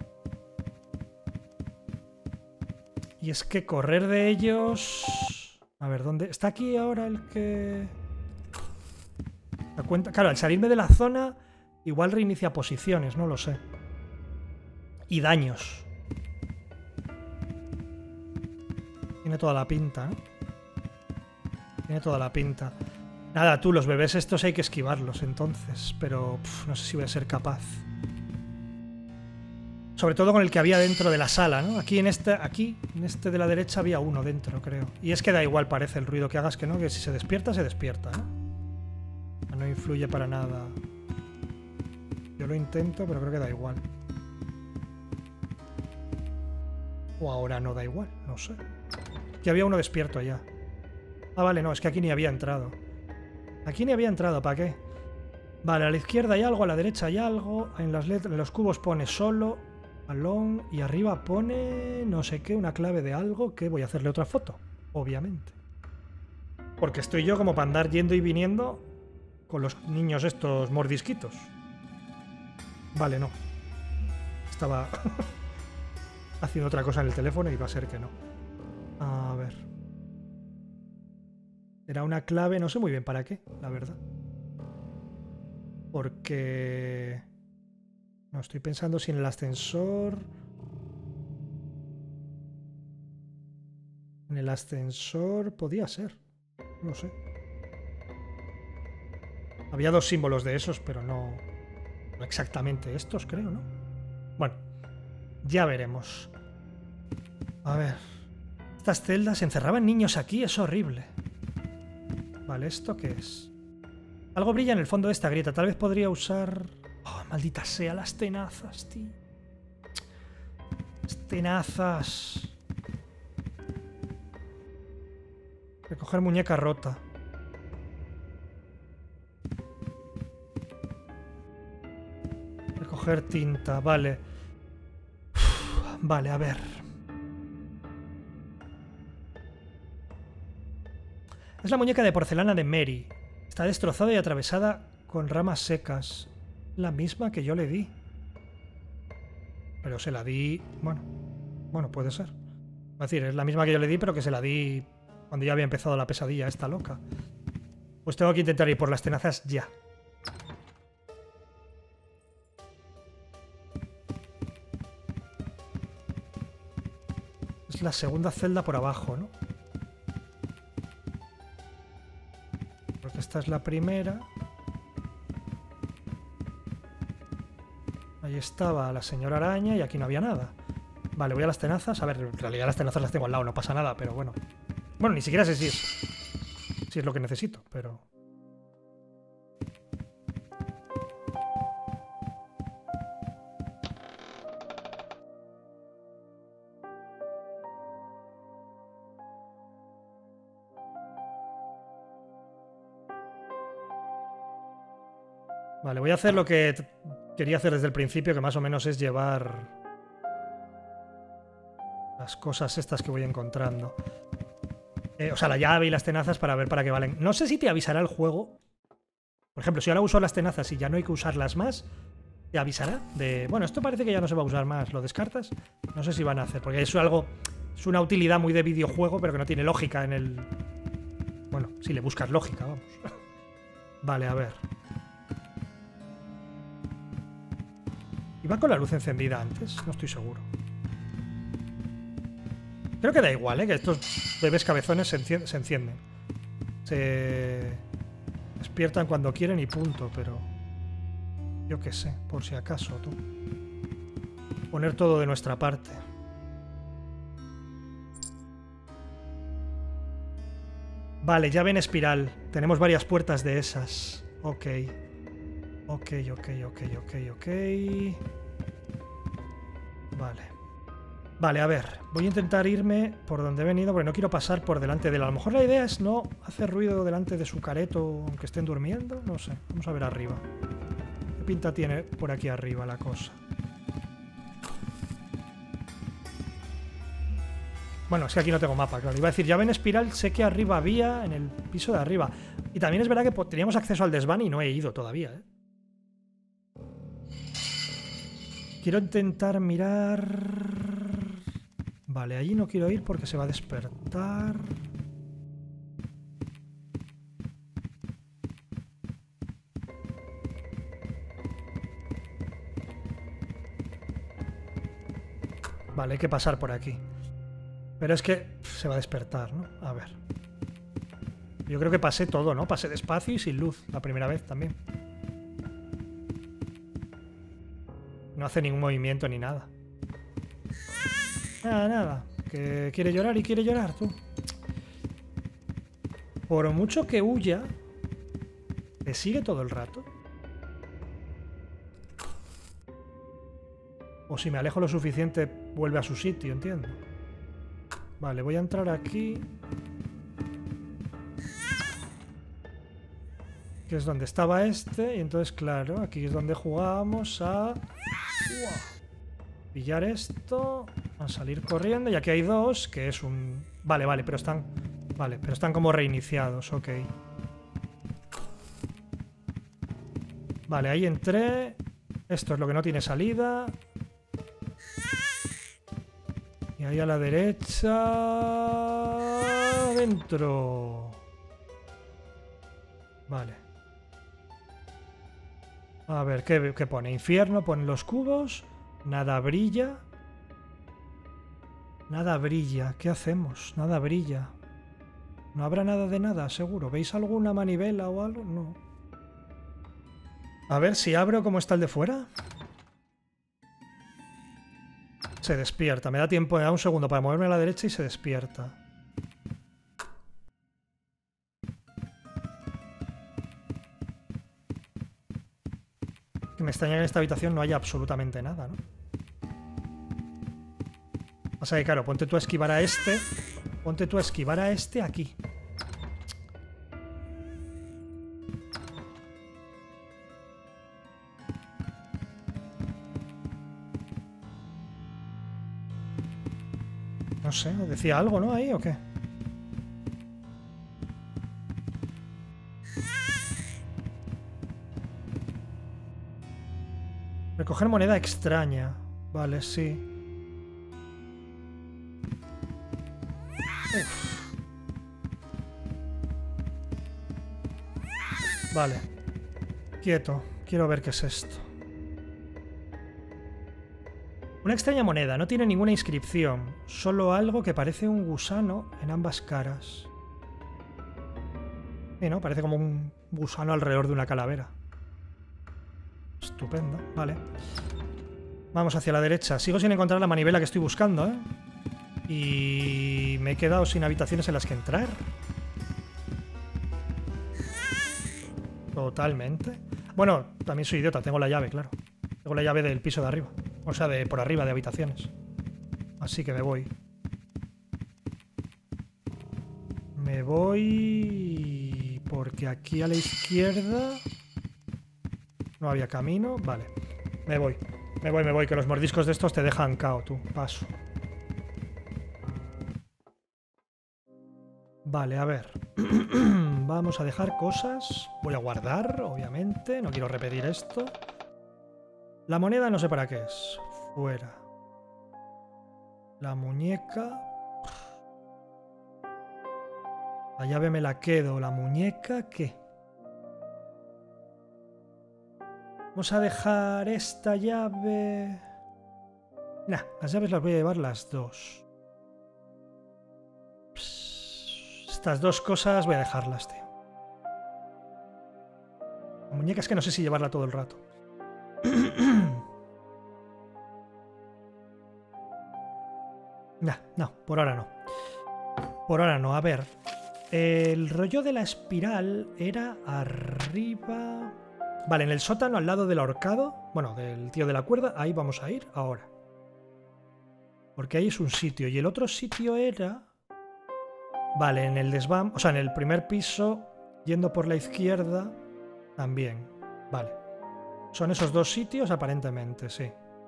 Y es que correr de ellos... A ver, ¿dónde? ¿Está aquí ahora el que...? ¿La cuenta? Claro, al salirme de la zona, igual reinicia posiciones, no lo sé. Y daños. Tiene toda la pinta, ¿no? Tiene toda la pinta. Nada, tú, los bebés estos hay que esquivarlos entonces, pero pff, no sé si voy a ser capaz. Sobre todo con el que había dentro de la sala, ¿no? Aquí en este, aquí, en este de la derecha había uno dentro, creo. Y es que da igual, parece, el ruido que hagas, que no, que si se despierta, se despierta, ¿no? No influye para nada. Yo lo intento, pero creo que da igual. O ahora no da igual, no sé. Aquí había uno despierto allá. Ah, vale, no, es que aquí ni había entrado. Aquí ni había entrado, ¿para qué? Vale, a la izquierda hay algo, a la derecha hay algo. En, las letras, en los cubos pone solo, alone, y arriba pone no sé qué, una clave de algo que voy a hacerle otra foto, obviamente. Porque estoy yo como para andar yendo y viniendo con los niños estos mordisquitos. Vale, no. Estaba haciendo otra cosa en el teléfono y va a ser que no. A ver. Era una clave, no sé muy bien para qué, la verdad. Porque... No, estoy pensando si en el ascensor... En el ascensor podía ser. No sé. Había dos símbolos de esos, pero no... No exactamente estos, creo, ¿no? Bueno, ya veremos. A ver... Estas celdas encerraban niños aquí, es horrible. Vale, ¿esto qué es? Algo brilla en el fondo de esta grieta. Tal vez podría usar... Oh, maldita sea, las tenazas, tío. Las tenazas. Recoger muñeca rota. Recoger tinta, vale. Uf, vale, a ver. Es la muñeca de porcelana de Mary. Está destrozada y atravesada con ramas secas. La misma que yo le di. Pero se la di... Bueno, bueno, puede ser. Es decir, es la misma que yo le di, pero que se la di cuando ya había empezado la pesadilla esta loca. Pues tengo que intentar ir por las tenazas ya. Es la segunda celda por abajo, ¿no? Porque esta es la primera. Ahí estaba la señora araña y aquí no había nada. Vale, voy a las tenazas. A ver, en realidad las tenazas las tengo al lado, no pasa nada, pero bueno. Bueno, ni siquiera sé si es, si es lo que necesito, pero... Vale, voy a hacer lo que quería hacer desde el principio, que más o menos es llevar las cosas estas que voy encontrando. Eh, o sea, la llave y las tenazas para ver para qué valen. No sé si te avisará el juego. Por ejemplo, si ahora uso las tenazas y ya no hay que usarlas más, te avisará de... Bueno, esto parece que ya no se va a usar más. ¿Lo descartas? No sé si van a hacer, porque es algo... Es una utilidad muy de videojuego, pero que no tiene lógica en el... Bueno, si le buscas lógica, vamos. Vale, a ver... ¿Iba con la luz encendida antes? No estoy seguro. Creo que da igual, ¿eh? Que estos bebés cabezones se, encien se encienden. Se despiertan cuando quieren y punto, pero... Yo qué sé, por si acaso, tú. Poner todo de nuestra parte. Vale, llave en espiral. Tenemos varias puertas de esas. Ok. Ok, ok, ok, ok, ok. Vale. Vale, a ver. Voy a intentar irme por donde he venido porque no quiero pasar por delante de él. A lo mejor la idea es no hacer ruido delante de su careto aunque estén durmiendo. No sé. Vamos a ver arriba. ¿Qué pinta tiene por aquí arriba la cosa? Bueno, es que aquí no tengo mapa, claro. Iba a decir, llave en espiral, sé que arriba había, en el piso de arriba. Y también es verdad que teníamos acceso al desván y no he ido todavía, ¿eh? Quiero intentar mirar... Vale, allí no quiero ir porque se va a despertar. Vale, hay que pasar por aquí. Pero es que pff, se va a despertar, ¿no? A ver. Yo creo que pasé todo, ¿no? Pasé despacio y sin luz la primera vez también. No hace ningún movimiento ni nada. Nada, nada. Que quiere llorar y quiere llorar, tú. Por mucho que huya, ¿te sigue todo el rato? O si me alejo lo suficiente, vuelve a su sitio, entiendo. Vale, voy a entrar aquí. Que es donde estaba este. Y entonces, claro, aquí es donde jugábamos a... ¡Uah! Pillar esto, a salir corriendo. Y aquí hay dos, que es un... Vale, vale, pero están... Vale, pero están como reiniciados, ok. Vale, ahí entré. Esto es lo que no tiene salida. Y ahí a la derecha... Dentro. Vale. A ver, ¿qué, qué pone? Infierno, pone los cubos. Nada brilla. Nada brilla. ¿Qué hacemos? Nada brilla. No habrá nada de nada, seguro. ¿Veis alguna manivela o algo? No. A ver si abro cómo está el de fuera. Se despierta. Me da tiempo, me da un segundo para moverme a la derecha y se despierta. Que me extraña que en esta habitación no haya absolutamente nada, ¿no? O sea que, claro, ponte tú a esquivar a este. Ponte tú a esquivar a este aquí. No sé, ¿decía algo, no? Ahí, ¿o qué? Recoger moneda extraña. Vale, sí. Uf. Vale. Quieto. Quiero ver qué es esto. Una extraña moneda, no tiene ninguna inscripción, solo algo que parece un gusano en ambas caras. Sí, ¿no? Parece como un gusano alrededor de una calavera. Estupendo, vale. Vamos hacia la derecha. Sigo sin encontrar la manivela que estoy buscando, ¿eh? Y me he quedado sin habitaciones en las que entrar. Totalmente. Bueno, también soy idiota, tengo la llave, claro. Tengo la llave del piso de arriba. O sea, de por arriba de habitaciones. Así que me voy. Me voy... Porque aquí a la izquierda... No había camino. Vale. Me voy. Me voy, me voy. Que los mordiscos de estos te dejan cao, tú. Paso. Vale, a ver. Vamos a dejar cosas. Voy a guardar, obviamente. No quiero repetir esto. La moneda no sé para qué es. Fuera. La muñeca. La llave me la quedo. La muñeca, ¿qué? Vamos a dejar esta llave... Nah, las llaves las voy a llevar las dos. Psst, estas dos cosas voy a dejarlas, tío. La muñeca es que no sé si llevarla todo el rato. Nah, no, por ahora no. Por ahora no, a ver. El rollo de la espiral era arriba... Vale, en el sótano al lado del ahorcado, bueno, del tío de la cuerda, ahí vamos a ir ahora. Porque ahí es un sitio. Y el otro sitio era... Vale, en el desván, o sea, en el primer piso, yendo por la izquierda, también. Vale. Son esos dos sitios aparentemente, sí.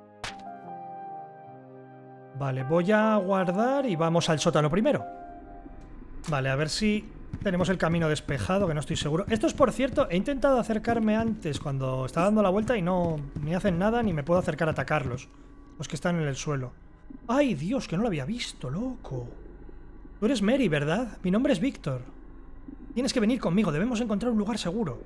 Vale, voy a guardar y vamos al sótano primero. Vale, a ver si... Tenemos el camino despejado, que no estoy seguro. Estos, por cierto, he intentado acercarme antes cuando estaba dando la vuelta y no ni hacen nada ni me puedo acercar a atacarlos. Los que están en el suelo. ¡Ay, Dios! Que no lo había visto, loco. Tú eres Mary, ¿verdad? Mi nombre es Víctor. Tienes que venir conmigo, debemos encontrar un lugar seguro.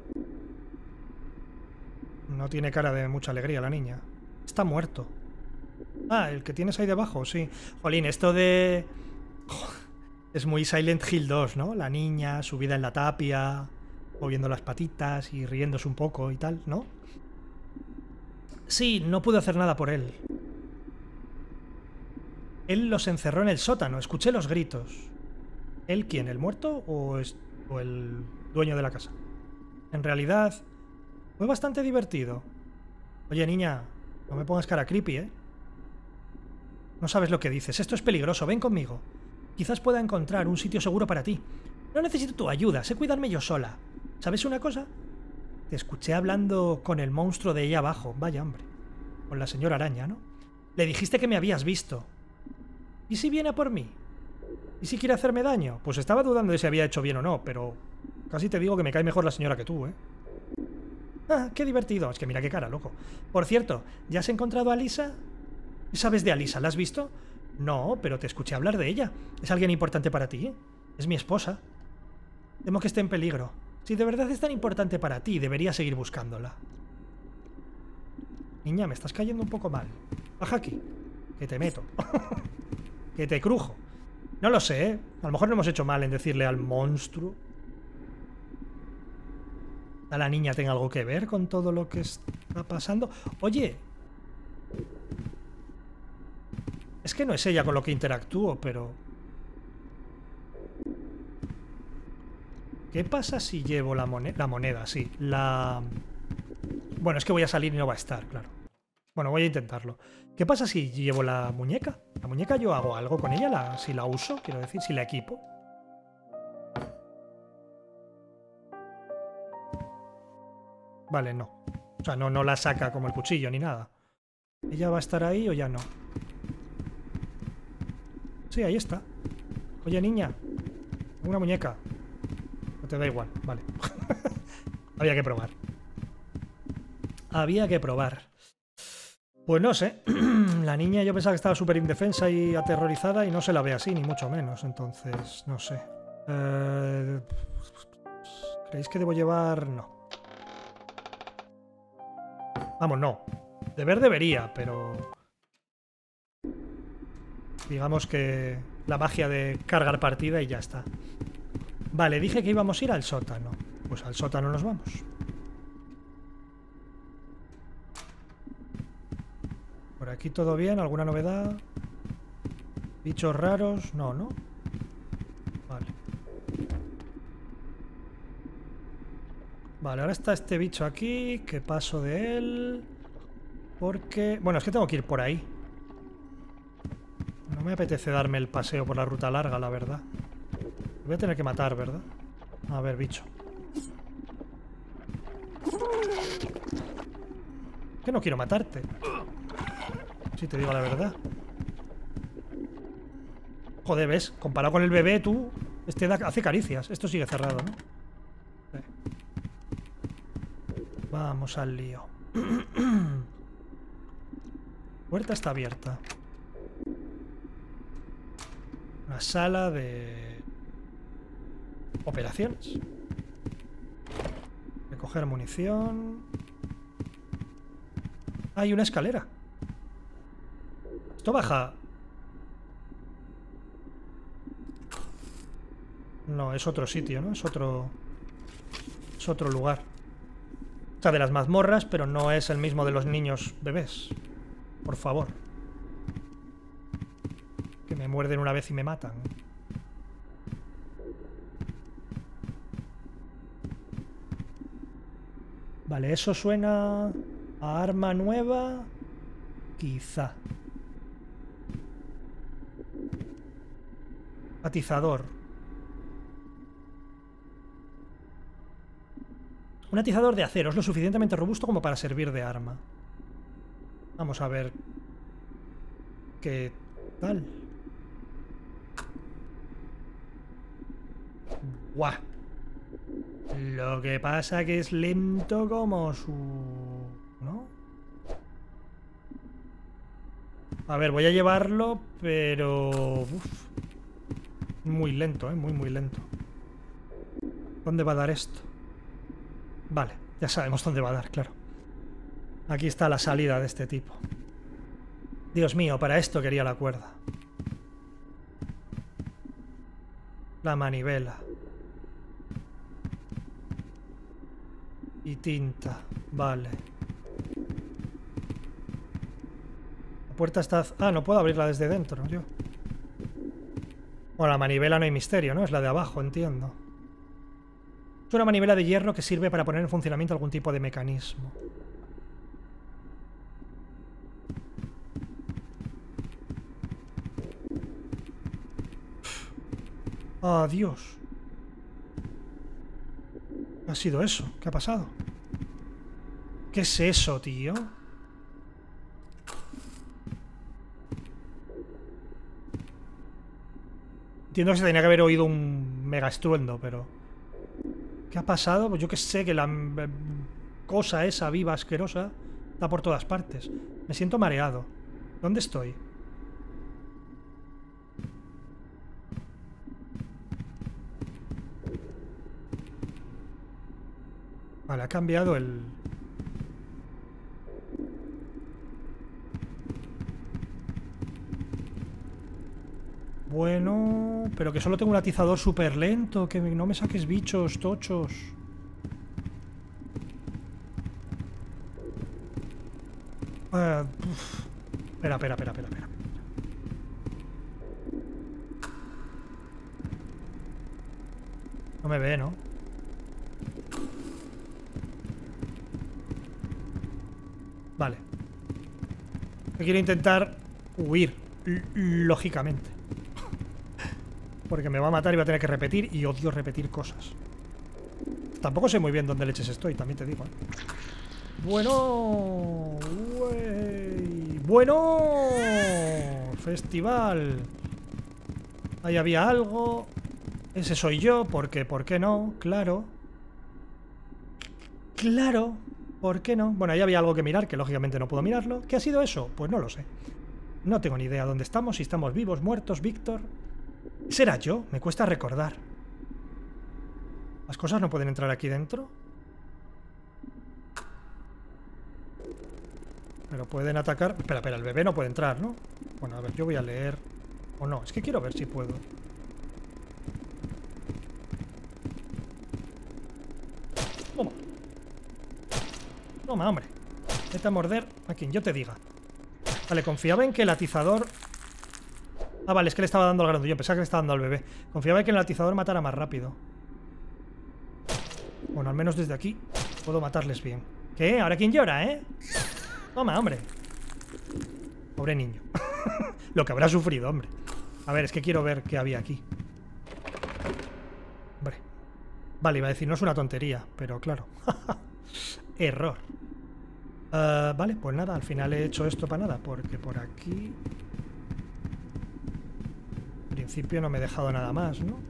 No tiene cara de mucha alegría la niña. Está muerto. Ah, el que tienes ahí debajo, sí. Jolín, esto de... Es muy Silent Hill dos, ¿no? La niña subida en la tapia, moviendo las patitas y riéndose un poco y tal, ¿no? Sí, no pude hacer nada por él. Él los encerró en el sótano, escuché los gritos. ¿Él quién? ¿El muerto o, es... o el dueño de la casa? En realidad, fue bastante divertido. Oye, niña, no me pongas cara creepy, ¿eh? No sabes lo que dices, esto es peligroso, ven conmigo. Quizás pueda encontrar un sitio seguro para ti. No necesito tu ayuda, sé cuidarme yo sola. ¿Sabes una cosa? Te escuché hablando con el monstruo de ahí abajo. Vaya hombre. Con la señora araña, ¿no? Le dijiste que me habías visto. ¿Y si viene a por mí? ¿Y si quiere hacerme daño? Pues estaba dudando de si había hecho bien o no, pero... Casi te digo que me cae mejor la señora que tú, ¿eh? Ah, qué divertido. Es que mira qué cara, loco. Por cierto, ¿ya has encontrado a Lisa? ¿Qué sabes de Alisa? ¿La has visto? No, pero te escuché hablar de ella. ¿Es alguien importante para ti? Es mi esposa. Temo que esté en peligro. Si de verdad es tan importante para ti, deberías seguir buscándola. Niña, me estás cayendo un poco mal. Baja aquí, que te meto. Que te crujo. No lo sé, ¿eh? A lo mejor no hemos hecho mal en decirle al monstruo. ¿A la niña tenga algo que ver con todo lo que está pasando? Oye... Es que no es ella con lo que interactúo, pero... ¿Qué pasa si llevo la, moneda? la moneda? Sí, la... Bueno, es que voy a salir y no va a estar, claro. Bueno, voy a intentarlo. ¿Qué pasa si llevo la muñeca? ¿La muñeca yo hago algo con ella? La... Si la uso, quiero decir, si la equipo. Vale, no. O sea, no, no la saca como el cuchillo ni nada. ¿Ella va a estar ahí o ya no? Sí, ahí está. Oye, niña. Una muñeca. No te da igual, vale. Había que probar. Había que probar. Pues no sé. La niña yo pensaba que estaba súper indefensa y aterrorizada y no se la ve así, ni mucho menos. Entonces, no sé. Eh... ¿Creéis que debo llevar...? No. Vamos, no. Deber debería, pero... Digamos que la magia de cargar partida y ya está. Vale, dije que íbamos a ir al sótano. Pues al sótano nos vamos. Por aquí todo bien, ¿alguna novedad? ¿Bichos raros? No, ¿no? Vale. Vale, ahora está este bicho aquí. Que paso de él. Porque... Bueno, es que tengo que ir por ahí. No me apetece darme el paseo por la ruta larga, la verdad. Voy a tener que matar, ¿verdad? A ver, bicho. Que no quiero matarte. Si te digo la verdad. Joder, ¿ves? Comparado con el bebé, tú... Este da, hace caricias. Esto sigue cerrado, ¿no? Sí. Vamos al lío. Puerta está abierta. Una sala de... operaciones. Recoger munición. Hay una escalera. Esto baja... No, es otro sitio, ¿no? Es otro... Es otro lugar. O sea, de las mazmorras, pero no es el mismo de los niños bebés. Por favor. Que me muerden una vez y me matan. Vale, eso suena a arma nueva. Quizá. Atizador. Un atizador de acero es lo suficientemente robusto como para servir de arma. Vamos a ver qué tal. ¡Guau! Lo que pasa que es lento como su... ¿no? A ver, voy a llevarlo, pero... Uf. Muy lento, ¿eh? Muy, muy lento. ¿Dónde va a dar esto? Vale, ya sabemos dónde va a dar, claro. Aquí está la salida de este tipo. Dios mío, para esto quería la cuerda. La manivela. Y tinta, vale. La puerta está... Ah, no puedo abrirla desde dentro, yo. Bueno, la manivela no hay misterio, ¿no? Es la de abajo, entiendo. Es una manivela de hierro que sirve para poner en funcionamiento algún tipo de mecanismo. ¡Ah, Dios! ¿Qué ha sido eso? ¿Qué ha pasado? ¿Qué es eso, tío? Entiendo que se tenía que haber oído un mega estruendo, pero... ¿Qué ha pasado? Pues yo que sé, que la cosa esa viva, asquerosa, está por todas partes. Me siento mareado. ¿Dónde estoy? Vale, ha cambiado el... Bueno, pero que solo tengo un atizador súper lento, que no me saques bichos tochos. Uh, espera, espera, espera, espera, espera. No me ve, ¿no? Vale. Yo quiero intentar huir, lógicamente. Porque me va a matar y va a tener que repetir, y odio repetir cosas. Tampoco sé muy bien dónde leches estoy, también te digo, ¿eh? Bueno... Wey. Bueno... Festival. Ahí había algo. Ese soy yo, porque, ¿por qué no? Claro. Claro, ¿por qué no? Bueno, ahí había algo que mirar, que lógicamente no puedo mirarlo. ¿Qué ha sido eso? Pues no lo sé. No tengo ni idea dónde estamos, si estamos vivos, muertos, Víctor... ¿Será yo? Me cuesta recordar. ¿Las cosas no pueden entrar aquí dentro? Pero pueden atacar... Espera, espera, el bebé no puede entrar, ¿no? Bueno, a ver, yo voy a leer... O no, es que quiero ver si puedo. Toma. Toma, hombre. Vete a morder a quien yo te diga. Vale, confiaba en que el atizador... Ah, vale, es que le estaba dando al grandullón. Pensaba que le estaba dando al bebé. Confiaba en que el atizador matara más rápido. Bueno, al menos desde aquí puedo matarles bien. ¿Qué? ¿Ahora quién llora, eh? Toma, hombre. Pobre niño. Lo que habrá sufrido, hombre. A ver, es que quiero ver qué había aquí. Hombre. Vale, iba a decir, no es una tontería, pero claro. Error. Uh, vale, pues nada, al final he hecho esto para nada, porque por aquí... En principio no me he dejado nada más, ¿no?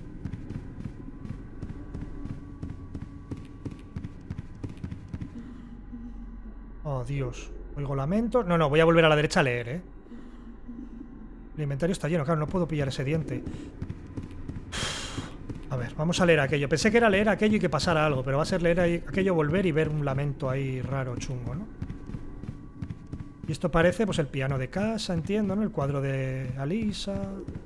Oh, Dios. Oigo lamentos. No, no, voy a volver a la derecha a leer, ¿eh? El inventario está lleno, claro, no puedo pillar ese diente. A ver, vamos a leer aquello. Pensé que era leer aquello y que pasara algo, pero va a ser leer aquello, volver y ver un lamento ahí raro, chungo, ¿no? Y esto parece, pues, el piano de casa, entiendo, ¿no? El cuadro de Alisa.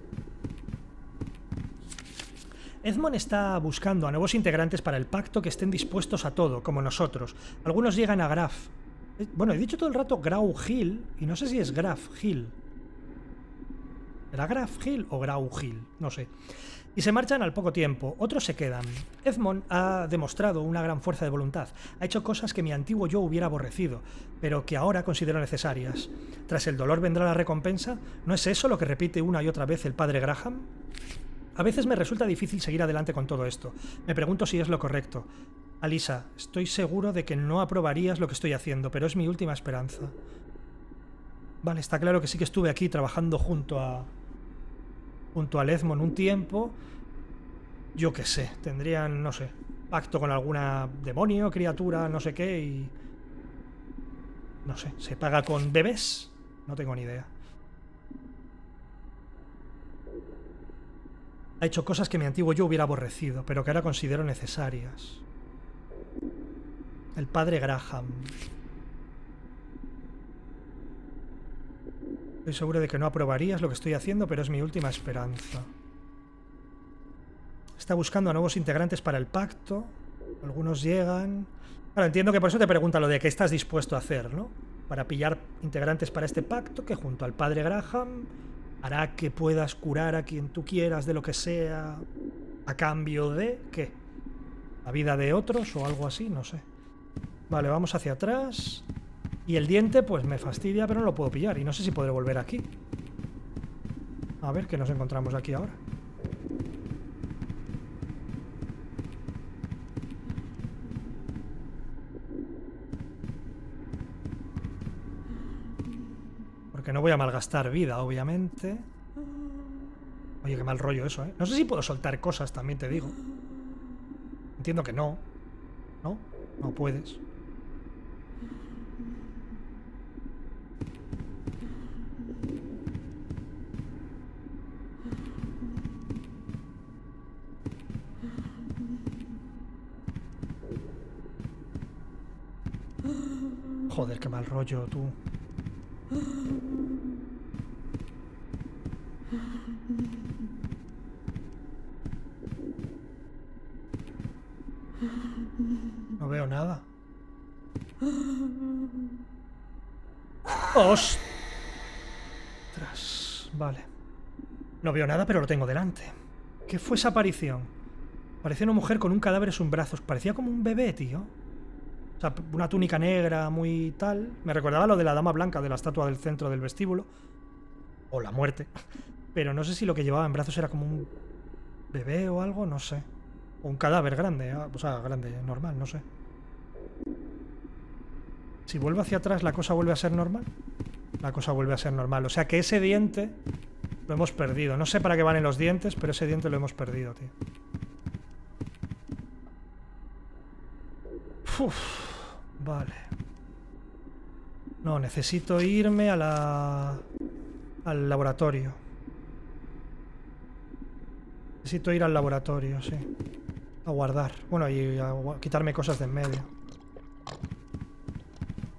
Edmond está buscando a nuevos integrantes para el pacto que estén dispuestos a todo, como nosotros. Algunos llegan a Graf. Bueno, he dicho todo el rato Grau Hill, y no sé si es Graf Hill. ¿Era Graf Hill o Grau Hill? No sé. Y se marchan al poco tiempo. Otros se quedan. Edmond ha demostrado una gran fuerza de voluntad. Ha hecho cosas que mi antiguo yo hubiera aborrecido, pero que ahora considero necesarias. Tras el dolor vendrá la recompensa. ¿No es eso lo que repite una y otra vez el padre Graham? A veces me resulta difícil seguir adelante con todo esto. Me pregunto si es lo correcto. Alisa, estoy seguro de que no aprobarías lo que estoy haciendo, pero es mi última esperanza. Vale, está claro que sí que estuve aquí trabajando junto a... junto al Edmond un tiempo. Yo qué sé, tendrían, no sé, pacto con alguna demonio, criatura, no sé qué, y... no sé, ¿se paga con bebés? No tengo ni idea. Ha hecho cosas que mi antiguo yo hubiera aborrecido, pero que ahora considero necesarias. El padre Graham. Estoy seguro de que no aprobarías lo que estoy haciendo, pero es mi última esperanza. Está buscando a nuevos integrantes para el pacto. Algunos llegan... Claro, entiendo que por eso te pregunta lo de qué estás dispuesto a hacer, ¿no? Para pillar integrantes para este pacto que junto al padre Graham hará que puedas curar a quien tú quieras de lo que sea a cambio de... ¿qué? ¿La vida de otros o algo así? No sé. Vale, vamos hacia atrás. Y el diente, pues me fastidia, pero no lo puedo pillar. Y no sé si podré volver aquí. A ver, ¿qué nos encontramos aquí ahora? Porque no voy a malgastar vida, obviamente. Oye, qué mal rollo eso, ¿eh? No sé si puedo soltar cosas, también te digo. Entiendo que no. ¿No? No puedes. Joder, qué mal rollo, tú. No veo nada. ¡Ostras! Vale. No veo nada, pero lo tengo delante. ¿Qué fue esa aparición? Parecía una mujer con un cadáver en sus brazos. Parecía como un bebé, tío. O sea, una túnica negra muy tal. Me recordaba lo de la dama blanca de la estatua del centro del vestíbulo. O la muerte. Pero no sé si lo que llevaba en brazos era como un bebé o algo, no sé. O un cadáver grande, o sea, grande, normal, no sé. Si vuelvo hacia atrás, ¿la cosa vuelve a ser normal? La cosa vuelve a ser normal. O sea que ese diente lo hemos perdido. No sé para qué van en los dientes, pero ese diente lo hemos perdido, tío. Uf, vale. No, necesito irme a la... al laboratorio. Necesito ir al laboratorio, sí. A guardar. Bueno, y a quitarme cosas de en medio.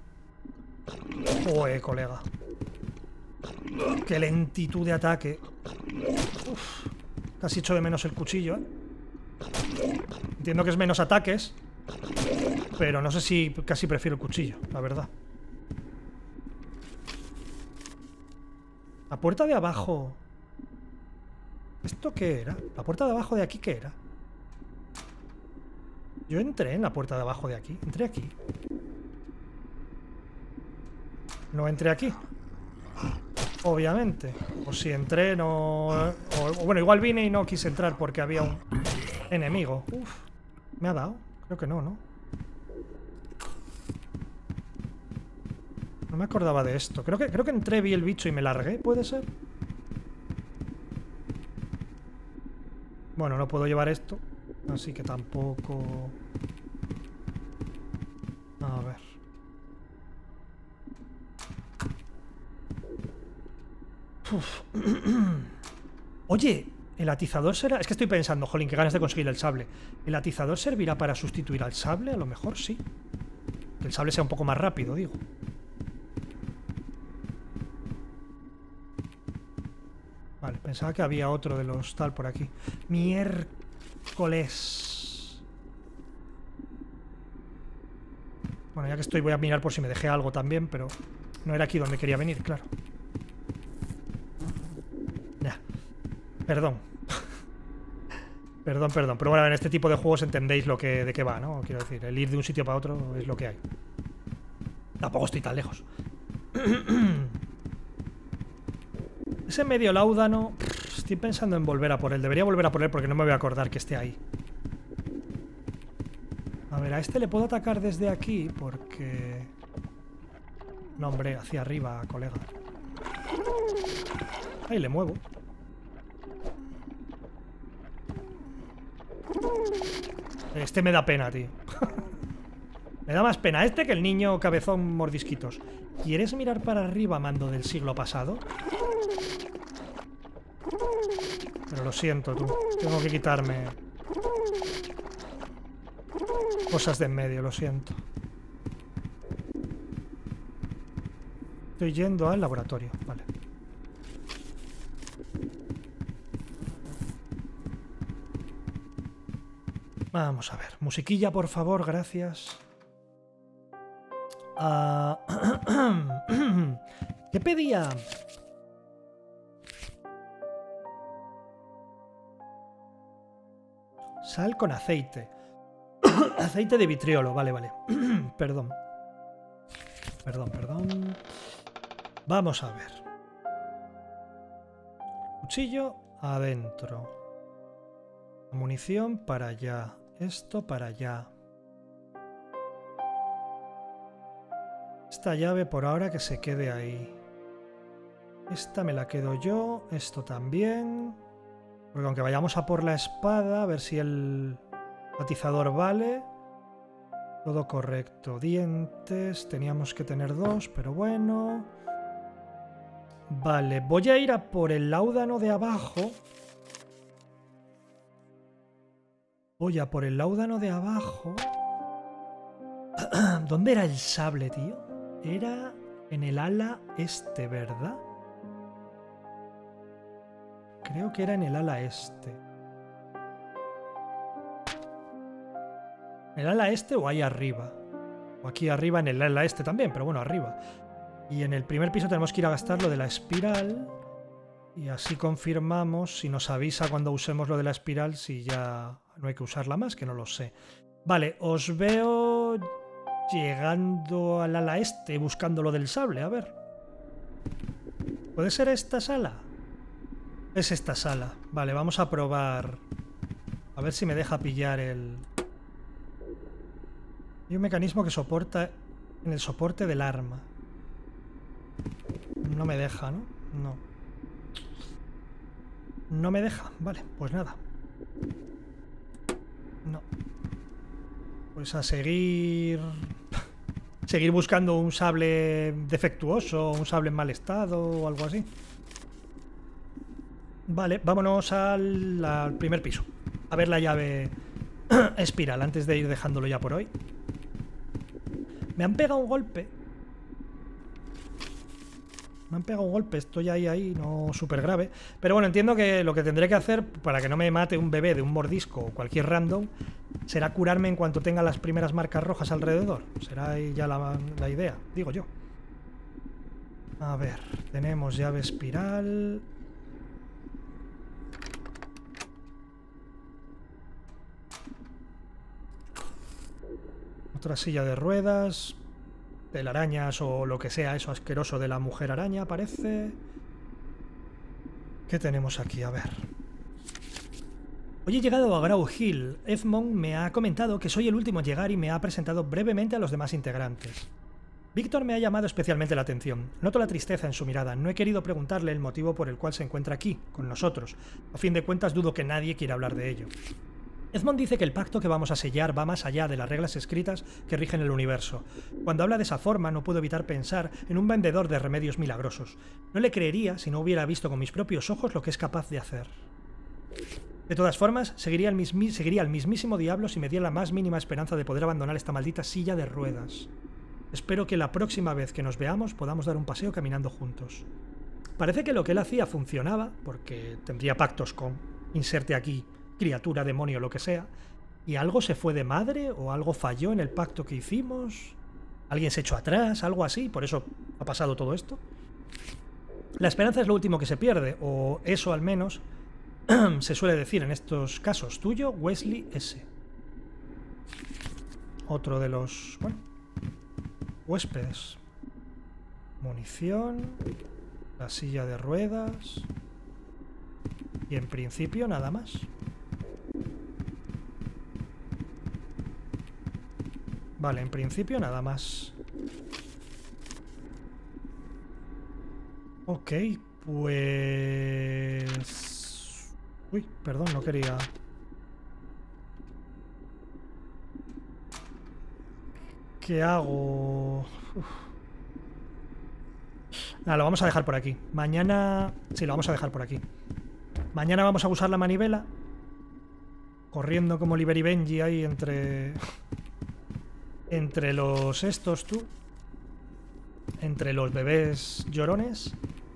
Joder, colega. Qué lentitud de ataque. Uf, casi echo de menos el cuchillo, ¿eh? Entiendo que es menos ataques, pero no sé si casi prefiero el cuchillo, la verdad. La puerta de abajo... ¿Esto qué era? ¿La puerta de abajo de aquí qué era? Yo entré en la puerta de abajo de aquí. Entré aquí. No entré aquí. Obviamente. O si entré, no... O, bueno, igual vine y no quise entrar porque había un enemigo. Uf. ¿Me ha dado? Creo que no, ¿no? No me acordaba de esto. Creo que, creo que entré, vi el bicho y me largué. ¿Puede ser? Bueno, no puedo llevar esto. Así que tampoco... A ver. Uf. Oye, el atizador será... Es que estoy pensando, jolín, que ganas de conseguir el sable. ¿El atizador servirá para sustituir al sable? A lo mejor sí. Que el sable sea un poco más rápido, digo. Vale, pensaba que había otro de los tal por aquí. Miércoles. Bueno, ya que estoy voy a mirar por si me dejé algo también, pero no era aquí donde quería venir, claro. Ya. Perdón. Perdón, perdón. Pero bueno, en este tipo de juegos entendéis lo que, de qué va, ¿no? Quiero decir, el ir de un sitio para otro es lo que hay. Tampoco estoy tan lejos. Ese medio láudano... Estoy pensando en volver a por él. Debería volver a por él porque no me voy a acordar que esté ahí. A ver, a este le puedo atacar desde aquí porque... No, hombre, hacia arriba, colega. Ahí le muevo. Este me da pena, tío. Me da más pena este que el niño cabezón mordisquitos. ¿Quieres mirar para arriba, mando del siglo pasado? Pero lo siento, tú. Tengo que quitarme cosas de en medio, lo siento. Estoy yendo al laboratorio, vale. Vamos a ver. Musiquilla, por favor, gracias. Uh... ¿Qué pedía? Sal con aceite. Aceite de vitriolo, vale, vale. Perdón. Perdón, perdón. Vamos a ver. Cuchillo adentro. Munición para allá. Esto para allá. Esta llave por ahora que se quede ahí. Esta me la quedo yo. Esto también. Porque aunque vayamos a por la espada, a ver si el atizador vale. Todo correcto. Dientes. Teníamos que tener dos, pero bueno. Vale, voy a ir a por el láudano de abajo. Voy a por el láudano de abajo. ¿Dónde era el sable, tío? Era en el ala este, ¿verdad? Creo que era en el ala este. ¿El ala este o ahí arriba? O aquí arriba en el ala este también, pero bueno, arriba. Y en el primer piso tenemos que ir a gastar lo de la espiral. Y así confirmamos si nos avisa cuando usemos lo de la espiral, si ya no hay que usarla más, que no lo sé. Vale, os veo llegando al ala este buscando lo del sable, a ver. ¿Puede ser esta sala? Es esta sala. Vale, vamos a probar. A ver si me deja pillar el... Hay un mecanismo que soporta en el soporte del arma. No me deja, ¿no? No. No me deja. Vale, pues nada. No. Pues a seguir... seguir buscando un sable defectuoso, un sable en mal estado o algo así. Vale, vámonos al, al primer piso. A ver la llave espiral antes de ir dejándolo ya por hoy. Me han pegado un golpe. Me han pegado un golpe, estoy ahí, ahí, no súper grave. Pero bueno, entiendo que lo que tendré que hacer para que no me mate un bebé de un mordisco o cualquier random será curarme en cuanto tenga las primeras marcas rojas alrededor. Será ahí ya la, la idea, digo yo. A ver, tenemos llave espiral. Otra silla de ruedas. Telarañas o lo que sea eso asqueroso de la mujer araña, parece. ¿Qué tenemos aquí? A ver. Hoy he llegado a Grau Hill. Edmond me ha comentado que soy el último en llegar y me ha presentado brevemente a los demás integrantes. Víctor me ha llamado especialmente la atención. Noto la tristeza en su mirada. No he querido preguntarle el motivo por el cual se encuentra aquí, con nosotros. A fin de cuentas, dudo que nadie quiera hablar de ello. Edmond dice que el pacto que vamos a sellar va más allá de las reglas escritas que rigen el universo. Cuando habla de esa forma, no puedo evitar pensar en un vendedor de remedios milagrosos. No le creería si no hubiera visto con mis propios ojos lo que es capaz de hacer. De todas formas, seguiría al, mismi seguiría al mismísimo diablo si me diera la más mínima esperanza de poder abandonar esta maldita silla de ruedas. Espero que la próxima vez que nos veamos podamos dar un paseo caminando juntos. Parece que lo que él hacía funcionaba, porque tendría pactos con inserte aquí criatura, demonio, lo que sea, y algo se fue de madre o algo falló en el pacto que hicimos, alguien se echó atrás, algo así, por eso ha pasado todo esto. La esperanza es lo último que se pierde, o eso al menos se suele decir en estos casos. Tuyo, Wesley S. Otro de los, bueno, huéspedes. Munición, la silla de ruedas y en principio nada más. Vale, en principio nada más. Ok, pues... Uy, perdón, no quería... ¿Qué hago? Uf. Nada, lo vamos a dejar por aquí. Mañana... Sí, lo vamos a dejar por aquí. Mañana vamos a usar la manivela. Corriendo como Oliver y Benji ahí entre... Entre los estos, tú. Entre los bebés llorones.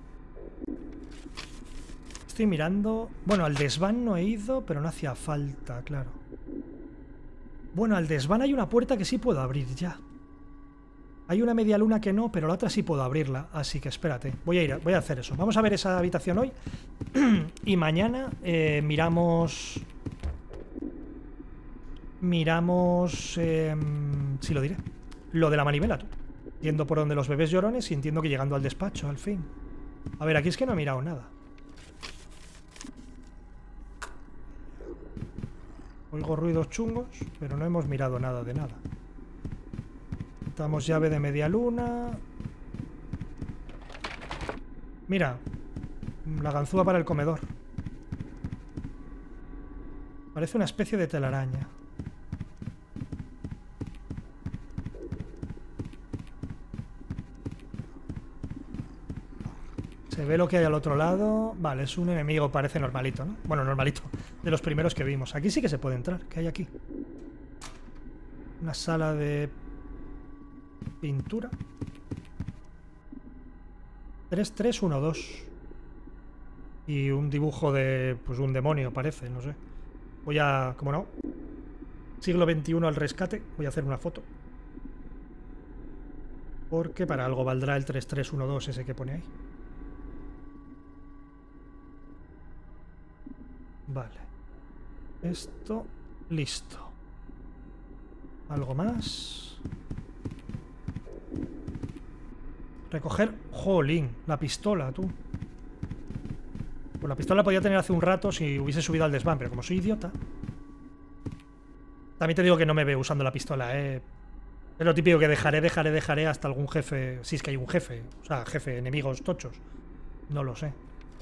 Estoy mirando... Bueno, al desván no he ido, pero no hacía falta, claro. Bueno, al desván hay una puerta que sí puedo abrir ya. Hay una media luna que no, pero la otra sí puedo abrirla. Así que espérate, voy a ir, voy a hacer eso. Vamos a ver esa habitación hoy. Y mañana eh, miramos... Miramos... Eh, sí, lo diré. Lo de la manivela, tú. Yendo por donde los bebés llorones y entiendo que llegando al despacho, al fin. A ver, aquí es que no he mirado nada. Oigo ruidos chungos, pero no hemos mirado nada de nada. Damos llave de media luna. Mira, la ganzúa para el comedor. Parece una especie de telaraña. Se ve lo que hay al otro lado. Vale, es un enemigo, parece normalito, ¿no? Bueno, normalito, de los primeros que vimos. Aquí sí que se puede entrar. ¿Qué hay aquí? Una sala de pintura. tres tres uno dos. Y un dibujo de... pues un demonio, parece, no sé. Voy a... ¿cómo no? Siglo veintiuno al rescate. Voy a hacer una foto. Porque para algo valdrá el tres tres uno dos ese que pone ahí. Vale. Esto... listo. ¿Algo más? Recoger... Jolín, la pistola, tú. Pues la pistola la podía tener hace un rato si hubiese subido al desván, pero como soy idiota... También te digo que no me veo usando la pistola, eh. Es lo típico que dejaré, dejaré, dejaré hasta algún jefe... Si es que hay un jefe. O sea, jefe, enemigos tochos. No lo sé.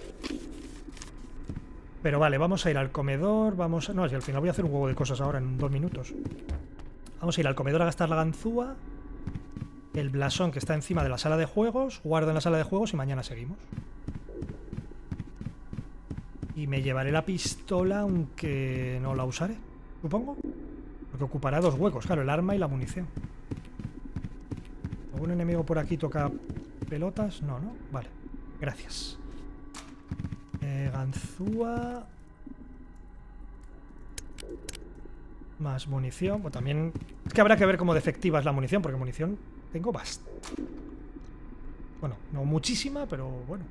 Pero vale, vamos a ir al comedor, vamos a... No, si al final voy a hacer un huevo de cosas ahora en dos minutos. Vamos a ir al comedor a gastar la ganzúa. El blasón que está encima de la sala de juegos. Guardo en la sala de juegos y mañana seguimos. Y me llevaré la pistola, aunque no la usaré, supongo. Porque ocupará dos huecos, claro, el arma y la munición. ¿Algún enemigo por aquí toca pelotas? No, ¿no? Vale. gracias. Eh, ganzúa. Más munición. Bueno, también... Es que habrá que ver cómo de efectiva es la munición, porque munición tengo bastante. Bueno, no muchísima, pero bueno.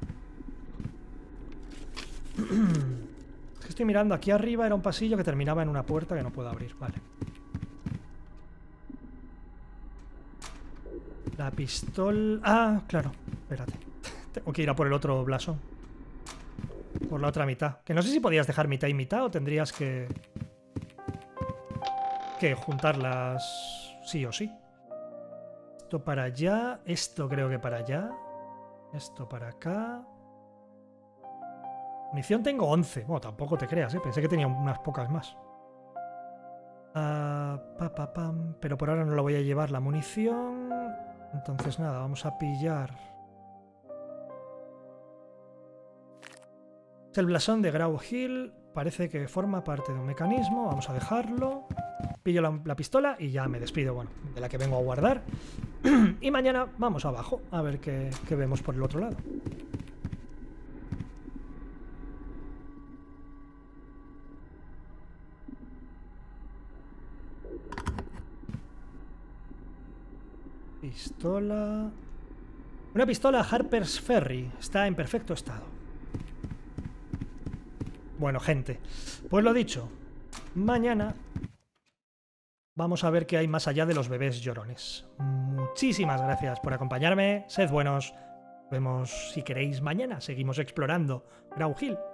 Es que estoy mirando aquí arriba, era un pasillo que terminaba en una puerta que no puedo abrir. Vale. La pistola... Ah, claro. Espérate. Tengo que ir a por el otro blasón. Por la otra mitad. Que no sé si podías dejar mitad y mitad o tendrías que... que juntarlas sí o sí. Esto para allá. Esto creo que para allá. Esto para acá. Munición tengo once. Bueno, tampoco te creas, ¿eh? Pensé que tenía unas pocas más. Uh, pa, pa, pam. Pero por ahora no lo voy a llevar la munición. Entonces nada, vamos a pillar... El blasón de Grau Hill. Parece que forma parte de un mecanismo. Vamos a dejarlo. Pillo la, la pistola y ya me despido, bueno, de la que vengo a guardar. Y mañana vamos abajo a ver qué, qué vemos por el otro lado. Pistola... Una pistola Harper's Ferry. Está en perfecto estado. Bueno, gente, pues lo dicho. Mañana vamos a ver qué hay más allá de los bebés llorones. Muchísimas gracias por acompañarme. Sed buenos. Nos vemos, si queréis, mañana. Seguimos explorando Grau Hill.